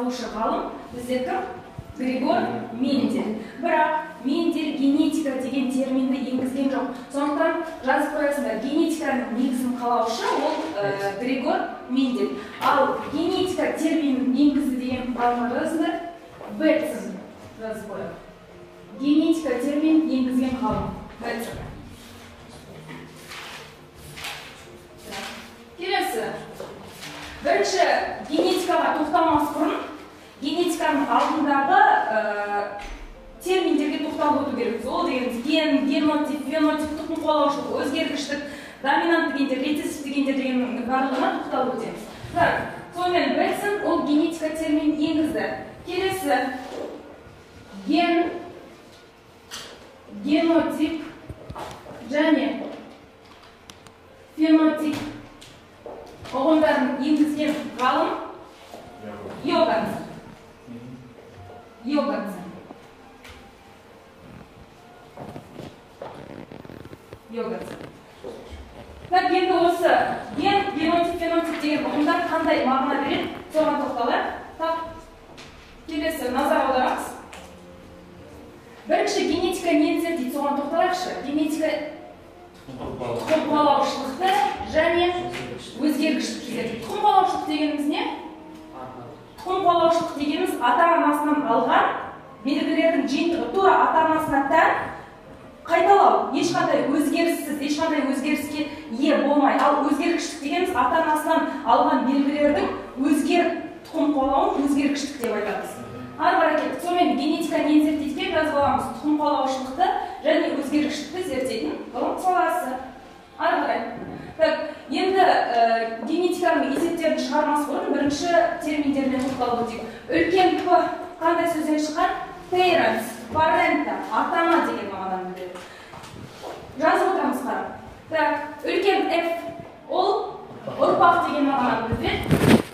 салушы ғалым бізде кім? Григор Мендель. Бірақ Мендель генетика деген терминді енгізген жоқ. Сондықтан жазып қоясыңдар, генетиканың негізін қалаушы ол Григор Мендель. Ал генетика терминін енгізді деген ғалымға жазыңдар, Бетсон жазып қояды. Генетика терминін енгізген ғалым Бетсон. Келесі. Бірінші генетикаға тоқталмас бұрын генетиканың алдындағы терминдерге тоқталып өту керекпіз. Ол дегеніміз ген, генотип, фенотип, тұқым қуалаушылық, өзгергіштік, доминантты гендер, рецессивті гендер деген барлығына тоқталып өтеміз. Сонымен Бетсон ол генетика терминін енгізді. Келесі ген, генотип және фенотип ұғымдарын енгізген ғалым Йоганссон. Енді осы ген, генотип, фенотип деген ұғымдар қандай мағына береді? Соған тоқталайық. Келесі назар аударамыз. Бірінші генетика нені зерттейді? Соған тоқталайықшы. Генетика тұқым қуалаушылықты және өзгергіштікті зерттейді. Тұқым қуалаушылық дегеніміз не? Тұқым қуалаушылық дегеніміз ата-анасынан алған белгілердің жиынтығы, тура ата-анасына тән қайталау, ешқандай өзгеріссіз, ешқандай өзгеріске ие болмай. Ал өзгергіштік дегеніміз ата-анасынан алған белгілердің тұқым қуалауын өзгергіштік деп айтамыз. Ары қарай кеттік. Сонымен генетика нені зерттейді? Жазып аламыз. Тұқым қуалаушылықты және өзгергіштікті зерттейтін ғылым саласы. Ары қарай. Енді генетиканың есептерін шығармас бұрын бірінші терминдеріне тоқталып өтейік. Үлкен П қандай сөзден шыққан? Parents, парента, ата-ана деген мағынаны білдіреді. Жазып отырамыз қарап. Үлкен F ол ұрпақ деген мағынаны білдіреді.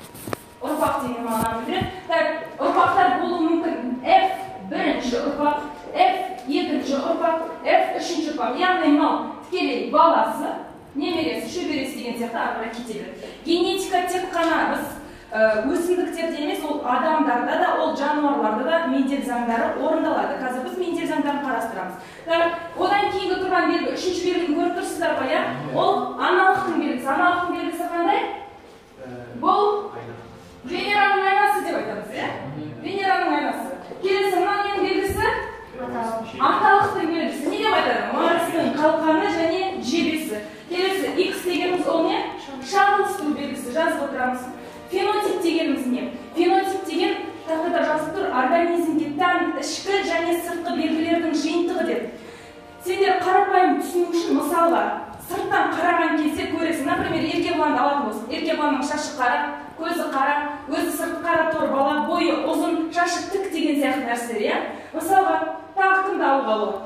Ұрпақтар болуы мүмкін. F бірінші ұрпақ, F екінші ұрпақ, F үшінші ұрпақ. Яғни мынау тікелей баласы, немересі, шөбересі деген сияқты ары қарай кете береді. Генетика тек қана біз өсімдіктерде емес, ол адамдарда да, ол жануарларда да Мендель заңдары орындалады. Қазір біз Мендель заңдарын қарастырамыз. Одан кейінгі тұрған белгі, үшінші белгіні көріп тұрсыздар ғой, ол аналықтың белгісі. Аналықтың белгісі қандай? Бұл Венераның айнасы деп айтамыз, Венераның айнасы. Келесі мынаның белгісі? Аталықтың белгісі. Не деп айтады? Марстың қалқаны және жебесі. Келесі X дегеніміз ол не? Шағылыстың белгісі. Жазып отырамыз. Фенотип дегеніміз не? Фенотип деген тақтада жазып тұр, организмге тән ішкі және сыртқы белгілердің жиынтығы деп. Сендер қарапайым түсіну үшін мысалға сырттан қараған кезде көресің. Например, еркебұланды алатын болсын. Еркебұланның шашы қара, көзі қара, өзі сырты қара тор бала, бойы ұзын, шашы тік деген сияқты нәрселер. Мысалға тағы кімді алуға болады?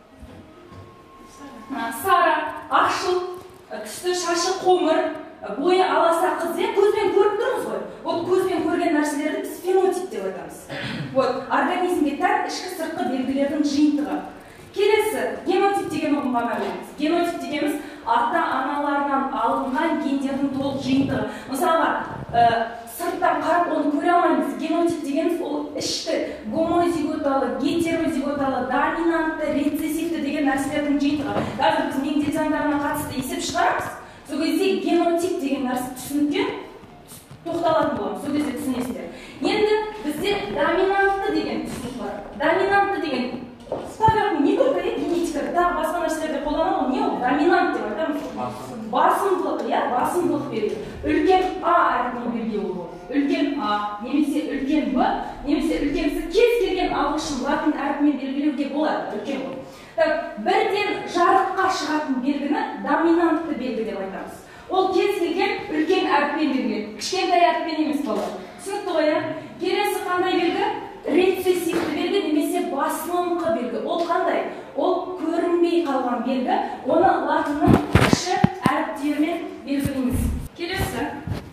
Сара, ақшыл, түсті шашы қоңыр, бойы аласа қыз, көзбен көріп тұрмыз ғой. Ол көзбен көрген нәрселерді біз фенотип деп айтамыз. Организмге тән ішкі сыртқы белгілердің жиынтығы. Келесі генотип деген ұғымға мәлімдейміз. Генотип дегеніміз ата-аналарынан алынған гендердің толық жиынтығы. Мысалға, сырттан қарап оны көре алмаймыз. Генотип дегеніміз ол ішкі гомозиготалы, гетерозиготалы, доминантты, рецессивті деген нәрселердің жиынтығы. Қазір біз Мендель заңдарына қатысты есеп шығарамыз. Сол кезде генотип деген нәрсе түсінікке тоқталатын боламыз. Сол кезде түсінесіздер. Енді бізде доминантты деген түсінік бар. Доминантты деген не только генетикада, тағы басқа нәрселерде қолданады, не ол? Доминант деп айтамыз. Басымдылық, басымдылық береді. Үлкен А әрпіне берген ол. Үлкен А, немесе үлкен Б, немесе үлкен С, кез келген ағылшын латын әрпімен белгілеуге болады. Үлкен ол. Бірден жарыққа шығатын белгіні доминантты белгі деп айтамыз. Ол кез келген үлкен әріппен белгіледі. Кішкентай әріппен емес болады. Түсінікті ғой, келесі қандай белгі? Рецессивті белгі немесе басылыңқы белгі. Ол қандай? Ол көрінбей қалған белгі. Оны латынның кіші әріптерімен белгілейміз. Келесі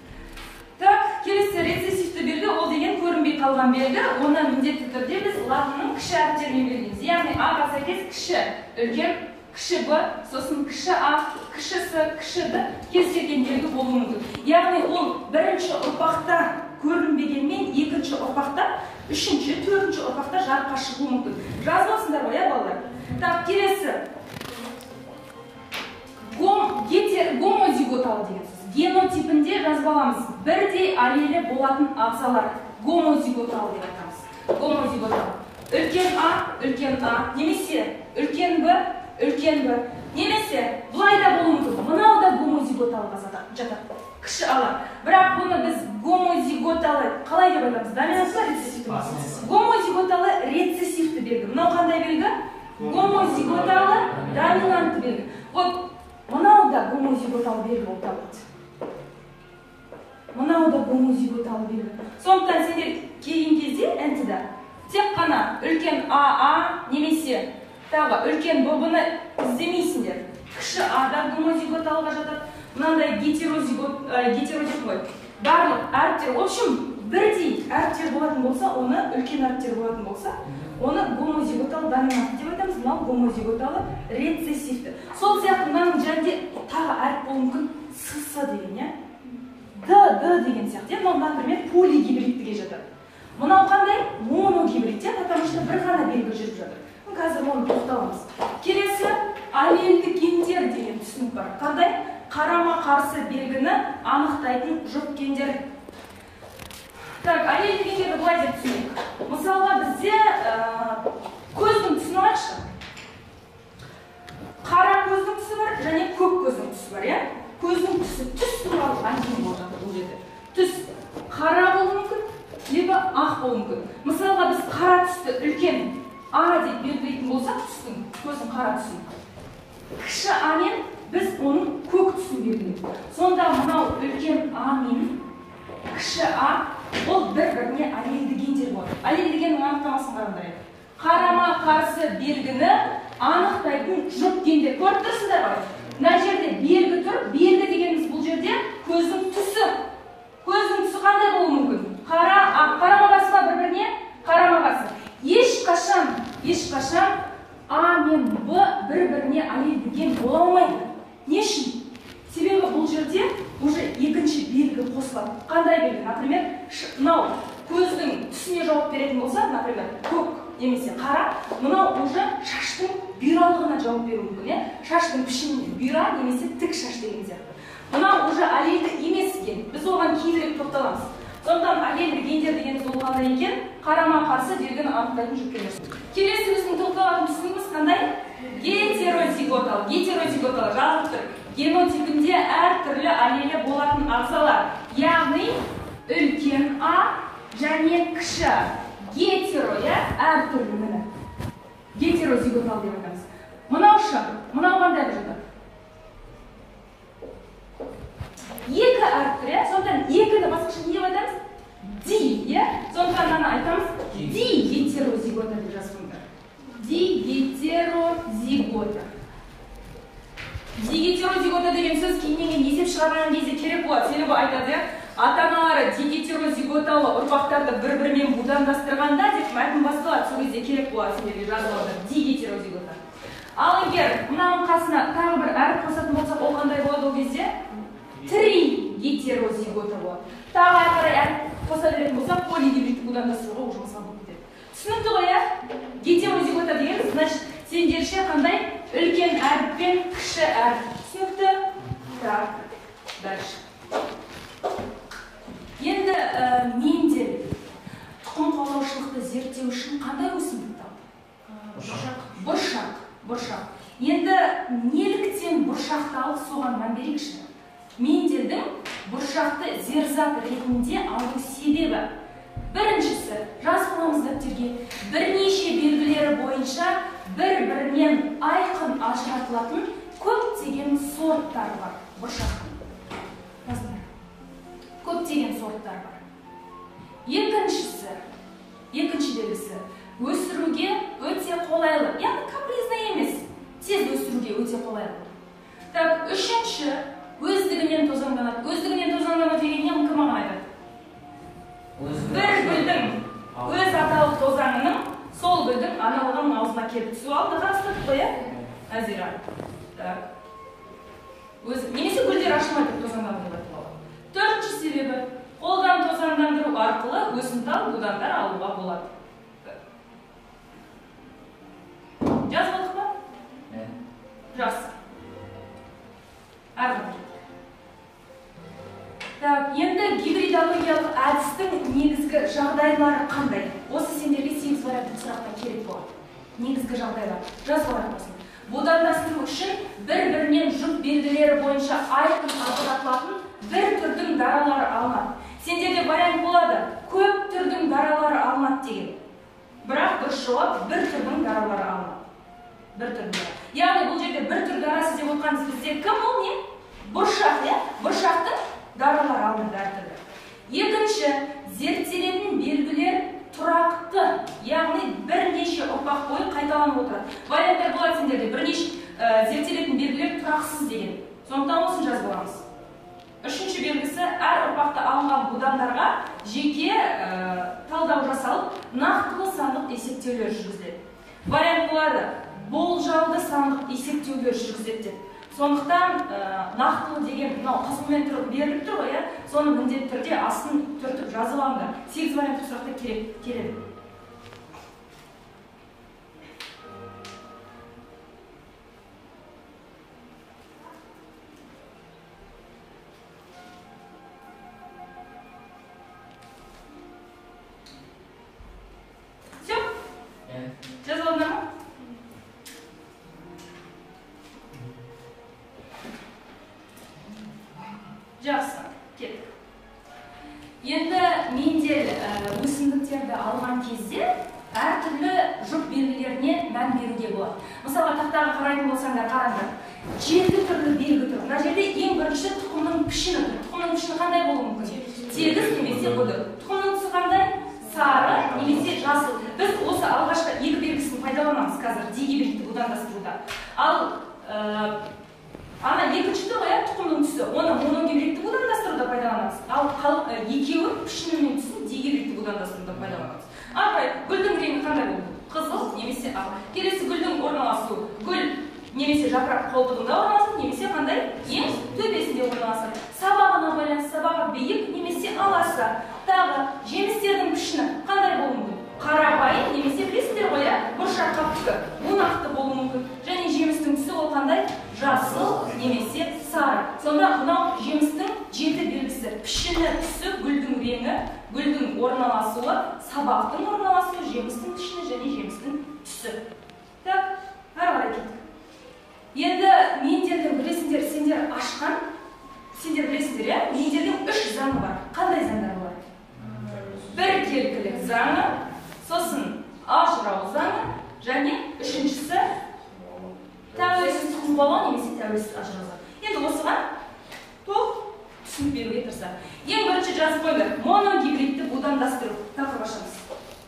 рецессивті белгі, ол деген көрінбей қалған белгі. Оны міндетті түрде біз латынның кіші әріптерімен белгілейміз. Яғни А-ға сәйкес кіші, үлкен, кіші Б, сосын кіші А, кіші С, кіші Д кез келген белгі болуы мүмкін. Яғни ол бірінші ұрпақтан көрінбегенмен екінші ұрпақта, үшінші, төртінші ұрпақта жарыққа шығуы мүмкін. Жазып алсыңдар ғой, балалар? Так, келесі. Гомозиготалы деген сөз. Генотипінде жазып аламыз. Бірдей аллелі болатын ағзалар. Гомозиготалы деп айтамыз. Гомозиготалы. Үлкен А, немесе үлкен Б, немесе бұлай да болуы мүмкін. Мынау да гомозиготалыға жатады. Кіші ала. Бірақ бұны біз гомозиготалы қалай деп айтамыз? Доминантты, рецессивті? Гомозиготалы рецессивті белгі. Мынау қандай белгі? Гомозиготалы доминантты белгі. Вот мынау да гомозиготалы белгі болып табылады. Мынау да гомозиготалы белгі. Сондықтан сендер келген кезде НТ-да тек қана үлкен АА немесе тағы үлкен Б-ны іздемейсіңдер. Кіші А-да гомозиготалыға жатады. Мынандай гетерозиг ғой. Барлық әріптер, в общем, бірдей әріптер болатын болса, оны үлкен әріптер болатын болса, оны гомозиготалы доминантты деп айтамыз, мынау гомозиготалы рецессивті. Сол сияқты мынаның жанында тағы әріп болуы мүмкін СС деген, иә? Д деген сияқты, мынау, например, полигибридтіге жатады. Мынау қандай? Моногибрид, потому что бір ғана белгі жүріп жатыр. Қазір оны тоқталамыз. Келесі аллельді гендер деген түсінік бар. Қандай? Қарама-қарсы белгіні анықтайтын жұп гендер. Так, аллельді гендерді былай деп түсінейік. Мысалға бізде көздің түсін алайықшы. Қара көздің түсі бар және көк көздің түсі бар, иә? Көздің түсі, түс туралы әңгіме болып жатыр бұл жерде. Түс қара болуы мүмкін, либо ақ болуы мүмкін. Мысалға біз қара түсті үлкен А деп белгілейтін болсақ, түстің, көздің қара түсін. Кіші А мен біз оның көк түсін белгілейміз. Сонда мынау үлкен А мен кіші А ол бір-біріне аллельді гендер болады. Аллельді геннің анықтамасын қараңдар. Қарама-қарсы белгіні анықтайтын жұп гендер. Көріп тұрсыздар ғой? Мына жерде белгі тұр. Белгі дегеніміз бұл жерде көздің түсі. Көздің түсі қандай болуы мүмкін? Қарама-қарсы ба бір-біріне? Қарама-қарсы. Ешқашан А мен Б бір-біріне аллельді ген бола алмайды. Не үшін? Себебі бұл жерде уже екінші белгі қосылады. Қандай белгі? Например, мынау көздің түсіне жауап беретін болса, например, көк немесе қара, мынау уже шаштың бұйралығына жауап беруі мүмкін. Шаштың пішініне бұйра немесе тік шаш деген сияқты. Мынау уже аллельді емес ген. Біз оған кейінірек тоқталамыз. Сондықтан аллельді гендер дегеніміз ол қандай екен? Қарама-қарсы белгіні анықтайтын жұп гендер. Келесі біздің тоқталатын түсінігіміз қандай? Гетерозиготалы. Гетерозиготалы жазылып тұр. Генотипінде әртүрлі аллелі болатын ағзалар. Яғни үлкен А және кіші гетеро, әртүрлі міне. Гетерозиготалы деп айтамыз. Мынау қандай жатады? Екі әріптер, сондықтан екіні басқаша не деп айтамыз? Ди, сондықтан мынаны айтамыз дигетерозигота деп жазыңдар. Дигетерозигота. Дигетерозигота деген сөз кейіннен есеп шығарған кезде керек болады. Себебі айтады, ата-аналары дигетерозиготалы ұрпақтарды бір-бірімен будандастырғанда деп мәтін басталады. Сол кезде керек болады сендерге жазылады дигетерозигота. Ал егер мынаның қасына тағы бір әріп қосатын болсақ, ол қандай болады ол кезде? Тригетерозигота болады. Тағы әрі әріп қоса беретін болсақ, полигибридті будандастыруға уже мысал болып кетеді. Түсінікті ғой, гетерозигота деген, значит, сендерше қандай үлкен әріп пен кіші әріп. Түсінікті? Так, дальше. Енді Мендель тұқым қуалаушылықты зерттеу үшін қандай өсімдік тапты? Бұршақ. Енді неліктен бұршақты алып соған мән берейікші? Мендельдің бұршақты зерзат ретінде алу себебі. Біріншісі, жазып аламыз дәптерге, бірнеше белгілері бойынша бір-бірінен айқын ажыратылатын көптеген сорттар бар бұршақтың. Көптеген сорттар бар. Екінші белгісі, өсіруге өте қолайлы. Яғни капризный емес, тез өсіруге өте қолайлы. Так, үшінші, өздігінен тозаңданады. Өздігінен тозаңданады дегеннен кім маған айтады? Бір гүлдің өз аталық тозаңының сол гүлдің аналығының аузына келіп түсу алды қарастырдық қой, Назира. Так. Немесе гүлдер ашылмайды тозаңданады деп айтылады. Төртінші себебі, Қолдан тозаңдандыру арқылы өсімтал будандар алуға болады. Жазып алдық па? Жақсы. Арғы. Енді гибридологиялық әдістің негізгі жағдайлары қандай? Осы сендерге 8 вариантты сұрақта керек болады. Негізгі жағдайлар. Жазып аласың. Будандастыру үшін бір-бірінен жұп белгілері бойынша айқын ажыратылатын бір түрдің даралары алынады. Сендерде вариант болады, көп түрдің даралары алынады деген. Бірақ дұрыс жауап бір түрдің даралары алынады. Бір түрдің. Яғни бұл жерде бір түр дарасы деп отқанымыз бізде кім ол не? Бұршақ, иә? Бұршақтың даралары алынады әртүрлі. Екінші, зерттелетін белгілер тұрақты, яғни бірнеше ұрпақ бойы қайталанып отырады. Варианттар болады сендерде, бірнеше зерттелетін белгілер тұрақсыз деген. Сондықтан осын жазып аламыз. Үшінші белгісі, әр ұрпақта алынған будандарға жеке талдау жасалып, нақтылы сандық есептеулер жүргізіледі. Вариант болады, болжалды сандық есептеулер жүргізіледі. Сондықтан нақтылы деген қызылмен беріліп тұр ғой, соны міндетті түрде астын түртіп жазып алыңдар. 8 вариант сұрақта келеді. Все? Жазып алдыңдар ма? Жақсы, кеттік. Енді Мендель өсімдіктерді алған кезде әртүрлі жұп белгілеріне мән беруге болады. Мысалға, тақтаға қарайтын болсаңдар, қараңдар. 7 түрлі белгі тұр. Мына жерде ең бірінші тұқымның пішіні тұр. Тұқымның пішіні қандай болуы мүмкін? Тегіс немесе бұдыр. Тұқымның түсі қандай? Сары немесе жасыл. Біз осы алғашқы екі белгісін пайдаланамыз қазір дигибридті будандастыруда. Ал ана екінші тұр ғой, тұқымның түсі, оны моногибридті будандастыруда пайдаланамыз. Ал екеуі пішіні мен түсін дигибридті будандастыруда пайдаланамыз. Арқай, гүлдің реңі қандай болды? Қызыл немесе ақ. Келесі гүлдің орналасуы. Гүл немесе жапырақ қолтығында орналасады, немесе қандай? Ең төбесінде орналасады. Сабағына байланысты, сабағы биік немесе аласа. Тағы жемістердің пішіні қандай болуы мүмкін? Қарағай немесе білесіңдер ғой, бұршақ қаптығы. Bu нақты болуы мүмкін. Және жемістің түсі ол қандай? Жасыл немесе сары. Сонда мынау жемістің 7 белгісі. Пішіні, түсі, гүлдің реңі, гүлдің орналасуы, сабақтың орналасуы, жемістің пішіні және жемістің түсі. Так, ары қарай кеттік. Енді Мендельдің білесіңдер, сендер ашқан, сендер білесіңдер, Мендельдің 3 заңы бар. Қандай заңдар бар? Біркелкілік заңы, сосын ажырау заңы, және үшіншісі тәуелсіз тұқым қуалау немесе тәуелсіз ажырау заңы. Енді осыған толық түсінік беруге тырысады. Ең бірінші жазып қойыңдар, моногибридті будандастыру. Тақырып ашамыз.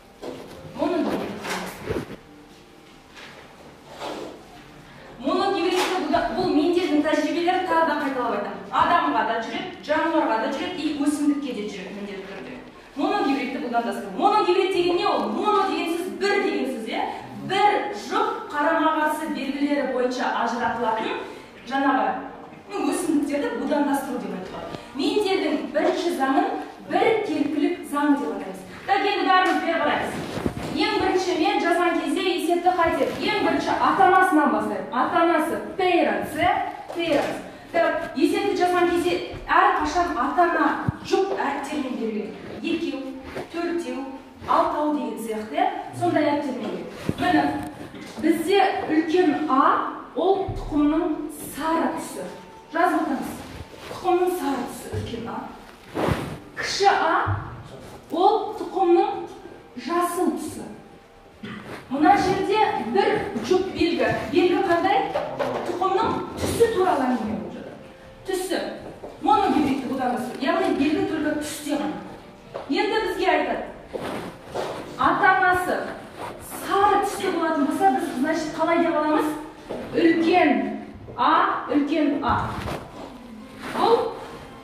Бұл Мендельдің тәжірибелері тағы да қайталап айтамын. Адамға да жүреді, жануарға да жүреді, и өсімдікке де жүреді міндетті түрде. Моногибридті будандастыру. Моногибрид деген не ол? Моно деген сөз бір деген сөз, бір жұп қарама-қарсы белгілері бойынша ажыратылатын жаңағы өсімдіктерді будандастыру деп айтылады. Мендельдің бірінші заңын біркелкілік заңы деп атаймыз. Так, енді бәріміз бері қараймыз. Ең бірінші мен жазған кезде есепті қайтер. Ең бірінші ата-анасынан бастайым. Ата-анасы parents. Есепті жазған кезде әрқашан ата-ана жұп әріптермен берілген. 2, 4, 6 деген сияқты, сондай әріптермен берілген. Міне, бізде үлкен А ол тұқымның сары түсі. Жазып отырмыз. Тұқымның сары түсі үлкен А. Кіші А ол тұқымның жасыл түсі. Мына жерде бір жұп белгі. Белгі қандай? Тұқымның түсі туралы әңгіме болып жатыр. Түсі. Моногибридті будандастыру. Яғни белгі только түсте ғана. Енді бізге айтады. Ата-анасы сары түсте болатын болса, біз значит қалай деп аламыз? Үлкен А, үлкен А. Бұл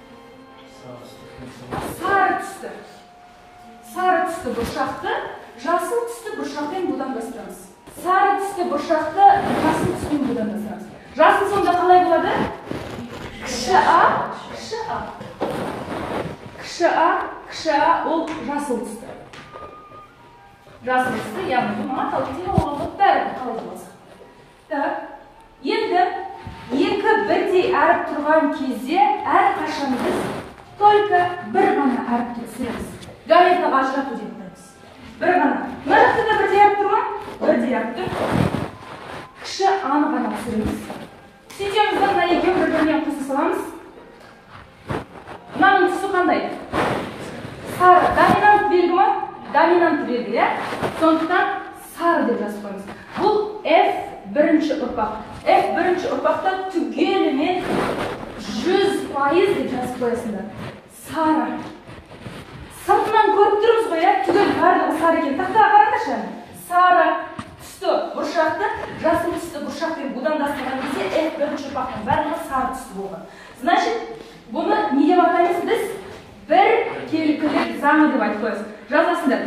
сары түсті. Сары түсті бұршақты, жасыл түсті бұршақпен будандастырамыз. Сары түсті бұршақты жасыл түспен будандастырамыз. Жасыл сонда қалай болады? Кіші А, кіші а ол жасыл түсті. Жасыл түсті, яғни бұл маталық тегі оған бәрі қалай болса. Так, енді екі бірдей әріп тұрған кезде әрқашан біз только бір ғана әріпті түсіреміз. Гаметаға ажырату деп тұрмыз. Бір ғана. Мына жақта да бірдей әріп тұр ма? Бірдей әріп тұр. Кіші аны ғана түсіреміз. Сөйтеміз да мына екеуін бір-біріне қоса саламыз. Мынаның түсі қандай? Сары. Доминант белгі ма? Доминант белгі, иә? Сондықтан сары деп жазып қоймыз. Бұл F бірінші ұрпақ. F бірінші ұрпақта түгелімен 100% деп жазып қоясыңдар. Сары. Сыртынан көріп тұрмыз ғой, түгел барлығы сары екен. Тақтаға қараңдаршы. Сары түсті бұршақты, жасыл түсті бұршақпен будандастырған кезде F бірінші ұрпақтың барлығы сары түсті болған. Значит, бұны не деп атаймыз біз? Бір келкілік заңы деп айтып қоясыз. Жазасыңдар.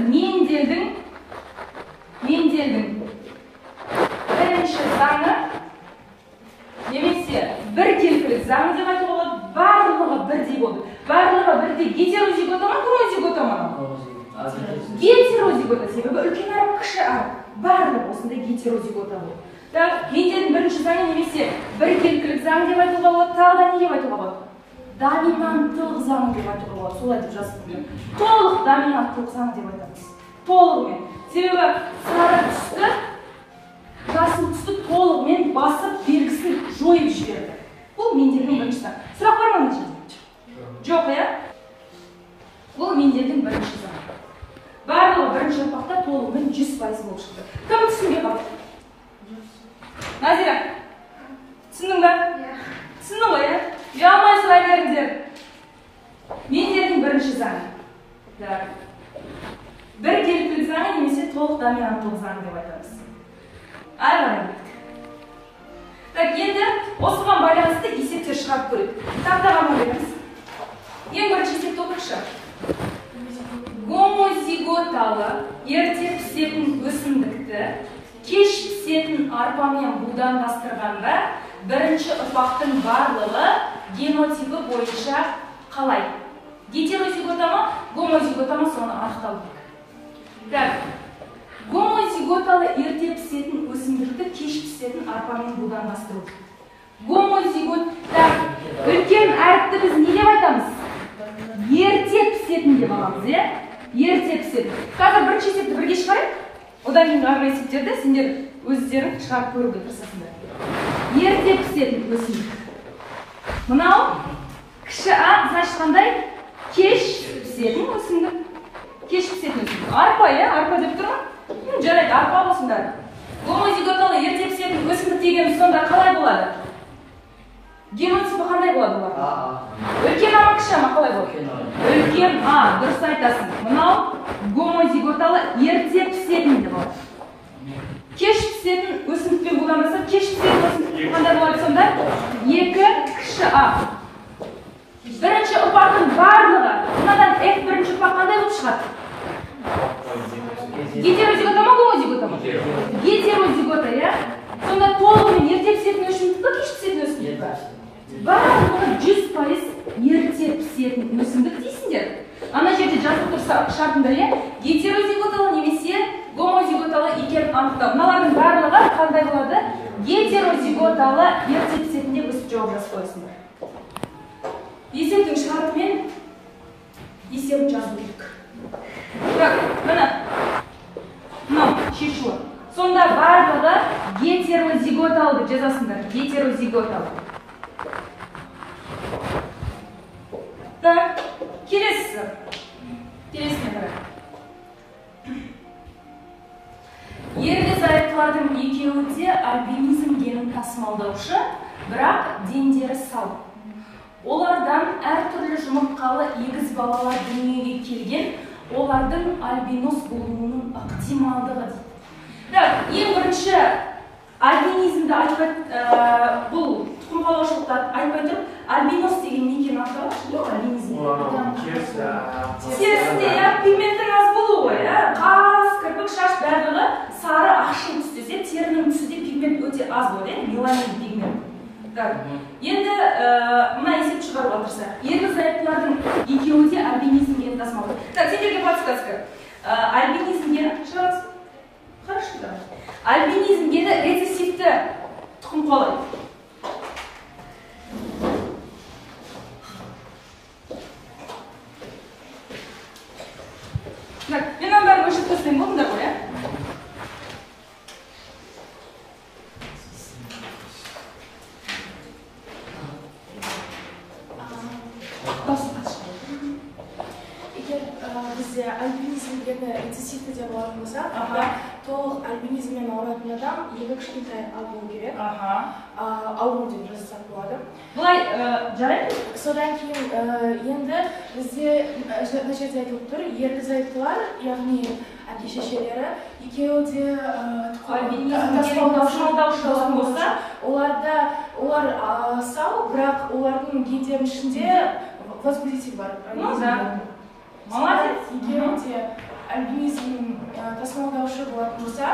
Менделдің бірінші заңы немесе бір келкілік заңы деп айтуға болады. Барлығы бірдей болды. Барлығы бірдей гетерозигота ма, гомозигота ма? Гетерозигота, себебі үлкен әріп, кіші әріп. Барлығы осындай гетерозигота болды. Менделдің бірінші заңы немесе бір келкілік заңы деп айтуға болады. Тағы да не деп айтуға болады? Доминанттылық заңы деп айтуға болады. Солай деп жазып. Толық доминанттылық заңы деп айтамыз. Толығымен. Себебі сары түсті, жасыл түсті толығымен басып белгісін жойып жіберді. Бұл Менделдің бірінші заңы. Сұрақ бар ма мына жерде? Жоқ, иә? Бұл Менделдің бірінші заңы. Барлығы бірінші ұрпақта толығымен 100% болып шықты. Кім түсінбей қалды? Назира, түсіндің ба? Түсіндің ғой, иә? Ұялмай сұрай беріңдер. Менделдің бірінші заңы. Бір келкілік заңы немесе толық доминанттылық заңы деп айтамыз. Ары қарай кеттік. Енді осыған байланысты есептер шығарып көрейік. Тақтаға береміз. Ең бірінші есепті оқайықшы. Гомозиготалы ерте пісетін өсімдікті кеш пісетін арпамен будандастырғанда бірінші ұрпақтың барлығы генотипі бойынша қалай? Гетерозигота ма, гомозигота ма, соны анықтау керек. Гомозиготалы ерте пісетін өсімдікті кеш пісетін арпамен будандастыру. Гомозиготта үлкен әріпті біз не деп айтамыз? Ерте пісетін деп аламыз, е? Ерте пісетін. Қазір бірінші есепті бірге шығарайық. Одан кейін арғы есептерді сендер өздерің шығарып көруге тырысасыңдар. Ерте пісетін өсімдік. Мынау кіші а, значит қандай? Кеш пісетін өсімдік. Кеш пісетін өсімдік. Арпа, е? Арпа деп тұр ма? Жарайды, арпа болсыңдар. Гомозиготалы ерте пісетін өсімдік деген сонда қалай болады? Генотипі қандай болады олар? Үлкен а ма, кіші ма, қалай болады? Үлкен а, дұрыс айтасың. Мынау гомозиготалы ерте пісетін деп болады. Кеш пісетін өсімдікпен будандастырып, кеш пісетін өсімдік қандай болады сонда? Екі кіші а. Бірінші ұрпақтың барлығы, мынадан F бірінші ұрпақ қандай болып шығады? Гетерозигота ма, гомозигота ма? Гетерозигота, иә? Сонда толығымен ерте пісетін өсімдік па, кеш пісетін өсімдік па? Барлығы 100% ерте пісетін өсімдік дейсіңдер. Ана жерде жазып тұр шартында, иә? Гетерозиготалы немесе гомозиготалы екенін анықтау. Мыналардың барлығы қандай болады? Гетерозиготалы ерте пісетін деп өсіп жауап жазып қойсыңдар. Есептің шартымен есебін жазу керек. Мынау шешуі. Сонда барлығы гетерозиготалы деп жазасыңдар. Гетерозиготалы. Так, келесі. Келесіне қарай. Ерлі-зайыптылардың екеуі де альбинизм генін тасымалдаушы, бірақ дендері сау. Олардан әртүрлі жұмыртқалы егіз балалар дүниеге келген, олардың альбинос болуының ықтималдығы дейді. Ең бірінші альбинизмді айтпай, бұл тұқымқуалаушылықты айтпай тұрып, альбинос деген не екенін анықтауға? Альбинизм. Терісінде пигменттің аз болуы ғой, қас, кірпік, шаш барлығы сары ақшыл түс десе, терінің түсі де пигмент өте аз болады, меланин пигмент. Так. Енді мына есеп шығарып отырса, ерлі-зайыптылардың екеуі де альбинизм генін тасымалдайды. Так, сендерге подсказка. Альбинизм гені шығарасың? Хорошо, да. Альбинизм гені рецессивті тұқым қуалайды. Так, мен мынаның бәрін өшіріп тастайын, болдыңдар ғой, иә? Бізде альбинизм гені рецессивті деп алатын болсақ, толық альбинизммен ауыратын адам екі кішкентай алу керек. Ауру деп жазсақ болады. Бұлай жарайды? Содан кейін енді бізде мына жерде айтылып тұр, ерлі-зайыптылар, яғни әке-шешелері екеуі де тасымалдаушы болса, олар сау, бірақ олардың гендерінің ішінде возбудитель бар. Молодец. Екеуі де альбинизм тасымалдаушы болатын болса,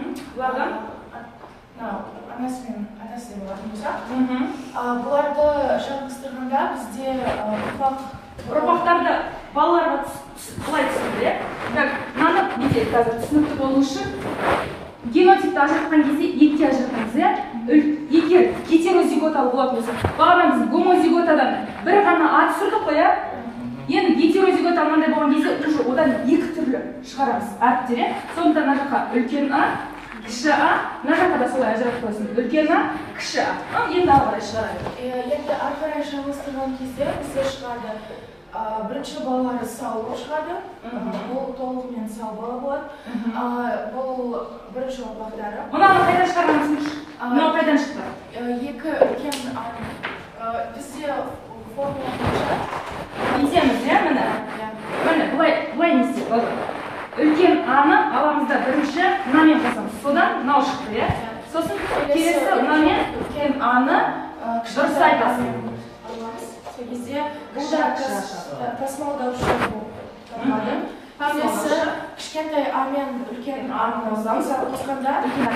анасы мен атасы болатын болса, бұларды жалғастырғанда бізде ұрпақтарды балаларға қалай түсіндіреді? Мынаны неде қазір түсінікті болу үшін генотипті ажыратқан кезде екіге ажыратамыз, иә? Егер гетерозиготалы болатын болса, бағана біз гомозиготадан бір ғана А түсірдік қой, иә? Енді гетерозигота мынандай болған кезде уже одан екі түрлі шығарамыз әріптер, иә? Сондықтан мына жаққа үлкен А, кіші А, мына жаққа да солай ажыратып қойсын. Үлкен А, кіші А. Енді ары қарай шығарайық. Енді ары қарай жалғастырған кезде бізде шығады бірінші балалары сау болып шығады. Бұл толығымен сау бала болады. Бұл бірінші ұрпақтары. Мынаны қайдан шығарғансыңыз? Мынау қайдан шықты? Екі үлкен бізде формула бойынша несеміз, иә, міне? Міне, бұлай не істейік, болды. Үлкен А-ны аламызда бірінші мынамен қосамыз. Содан мынау шықты, иә? Сосын келесі мынамен үлкен А-ны дұрыс айтасың. Сол кезде бұл да тасымалдаушы болып табылады. Келесі кішкентай А мен үлкен А-ны қосқанда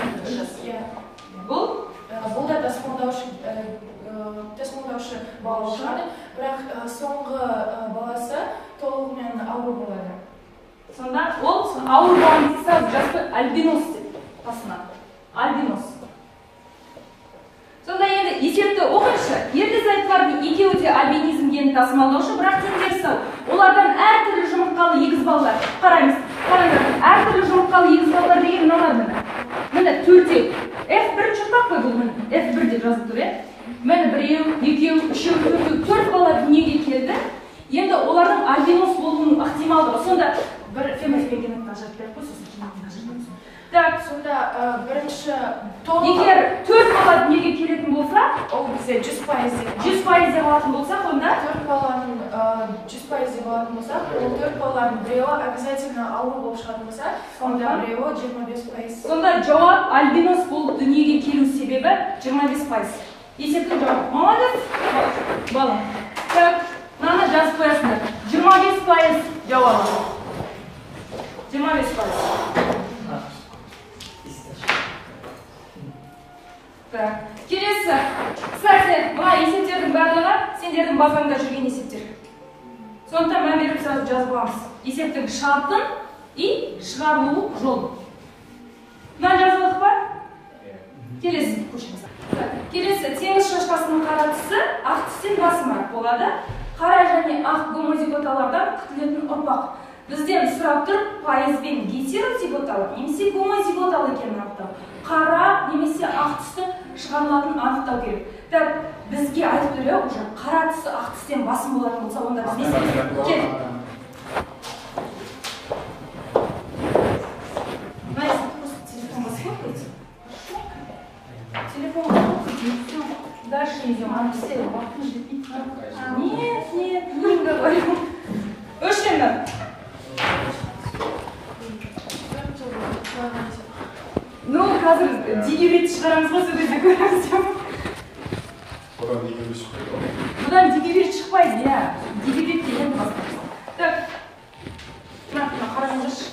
бұл да тасымалдаушы бала шығады, бірақ соңғы баласы толығымен ауру болады. Сонда ол ауру болған кезде жазбай альбинос деп басына. Альбинос. Сонда енді есепті оқыңызшы. Ерлі-зайыптылардың екеуі де альбинизм генін тасымалдаушы, бірақ теңдері сау. Олардан әртүрлі жұмыртқалы егіз балалар. Қараңыз, әртүрлі жұмыртқалы егіз балалар деген мыналар міне. Міне төртеу. F1 ұрпақ қой бұл міне. F1 деп жазылып тұр, иә? Міне біреу, екеу, үшеу, төртеу, төрт бала дүниеге келді. Енді олардың альбинос болуының ықтималдығы. Сонда бір фенотиппен генотипті ажыратып беріп қой, сосын генотипті ажыратамыз. Так, сонда бірінші егер төрт бала дүниеге келетін болса, ол бізде 100% 100% деп алатын болсақ, онда төрт баланың 100% деп алатын болсақ, ол төрт баланың біреуі обязательно ауру болып шығатын болса, онда біреуі 25%. Сонда жауап альбинос болып дүниеге келу себебі 25%. Есептің жауап. Молодец. Балам. Так, мынаны жазып қоясыңдар. 25% жауабы. 25%. Так, келесі. Кстати, мына есептердің барлығы сендердің базаңда жүрген есептер. Сондықтан мән беріп сразу жазып аламыз. Есептің шартын и шығарылу жолы. Мына жазылдық па? Келесі көшіміз. Келесі, теңіз шошқасының қара түсі ақ түстен басымырақ болады. Қара және ақ гомозиготалардан күтілетін ұрпақ. Бізден сұрап тұр, пайызбен гетерозиготалы немесе гомозиготалы екенін анықтау. Қара немесе ақ түсті шығарылатын анықтау керек. Так, бізге айтып тұр, уже қара түсі ақ түстен басым болатын болса, онда біз не істейміз? Кел. Телефон басып телефон дальше идем. Нет, не говорю. Өшленді. Ну, қазір дегебет шығарамыз ғой, сол кезде көреміз. Бұдан дегебет шықпайды. Бұдан дегебет шықпайды, иә. Дегебет деген басқа. Так, мына қараңызшы.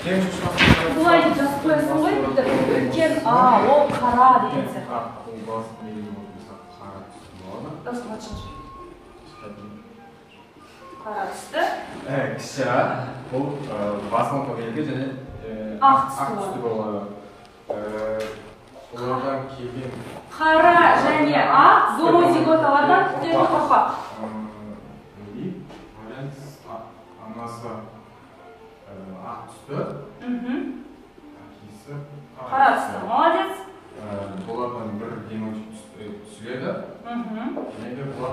Бұлай деп жазып қоясың ғой, үлкен А, ол қара деген сияқты. Қара түсті. Кіші А, бұл басылым көмелге және ақ түсті болады. Олардан келген қара және ақ зоозиготалардан түтелі ұрпақ. Анасы ақ түсті, әкесі қара түсті. Молодец. Бұлардан бір генотип түсіледі. Және бұлар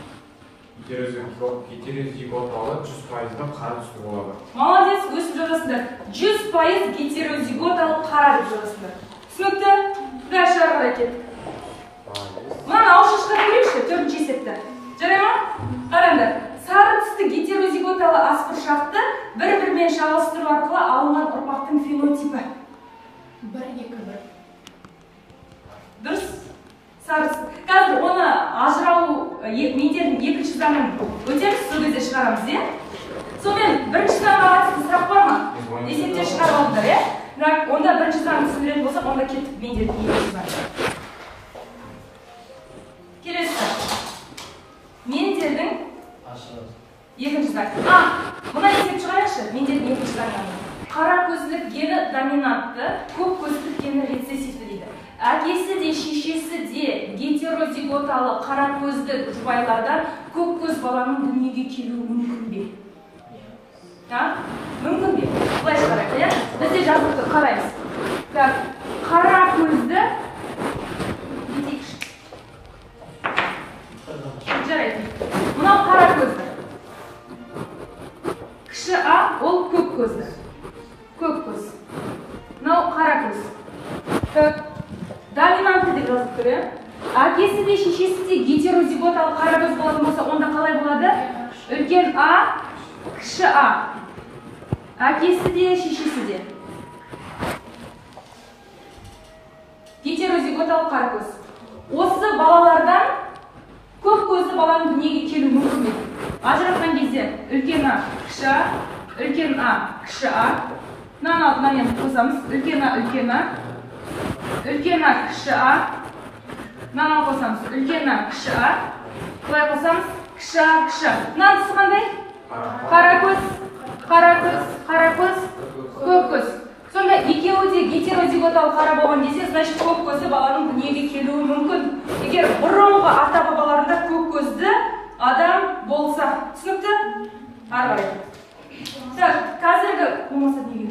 гетерозиготалы 100% қара түсті болады. Молодец, өсіп жазасыңдар. 100% гетерозиготалы қара деп жазасыңдар. Түсінікті? Дальше ары қарай кеттік. Мынаны ауызша шығарып көрейікші, 4-ші есепті. Жарай ма? Қараңдар. Сары түсті гетерозиготалы асбұршақты бір-бірімен шағылыстыру арқылы алынған ұрпақтың фенотипі. 1-2-1. Дұрыс? Сары түсті. Қазір оны ажырау мендердің екінші заңын өтеміз, сол кезде шығарамыз, е? Сонымен бірінші заңға қатысты сұрақ бар ма? Есепте шығарып алдыңдар, е? Онда бірінші заңды түсіндіретін болсақ, онда кеттік мендердің екінші заңы. Келесі. Мендердің екінші заңы. Мұна есеп шығарайықшы, мендердің екінші заңы. Қара көзлік гені доминантты, көк көзлік гені рецессивті дейді. Әкесі де, шешесі де гетерозиготалы қара көзді жұбайлардан көк көз баланың дүниеге келуі мүмкін бе? Мүмкін бе? Бұлай шығарайық, е? Бізде жазықты қараймыз. Қара көзді жарайды. Мынау қара көзді. Кіші А, ол көк көзді. Көк көз. Мынау қара көз. Доминантты деп жазып тұр, е? Әкесі де, шешесі де гетерозиготалы қара көз болатын болса, онда қалай болады? Үлкен А, кіші А. Әкесі де, шешесі де. Гетерозиготалы қара көз. Осы балалардан көк көзді баланың дүниеге келу мүмкін бе? Ажыратқан кезде үлкен А, кіші А, үлкен А, кіші А. Мынаны қосамыз. Үлкен А, үлкен А. Үлкен А, кіші А. Мынаны қосамыз. Үлкен А, кіші А. Бұлай қосамыз. Кіші А, кіші А. Мынаны түсі қандай? Қара көз, қара көз, қара көз, көк көз. Сонда екеуі де гетерозиготалы қара болған кезде, значит, көк көзді баланың дүниеге келуі мүмкін. Егер бұрынғы ата-бабаларында көк көзді адам болса, түсінікті? Ары қарай. Қазіргі болмаса неге?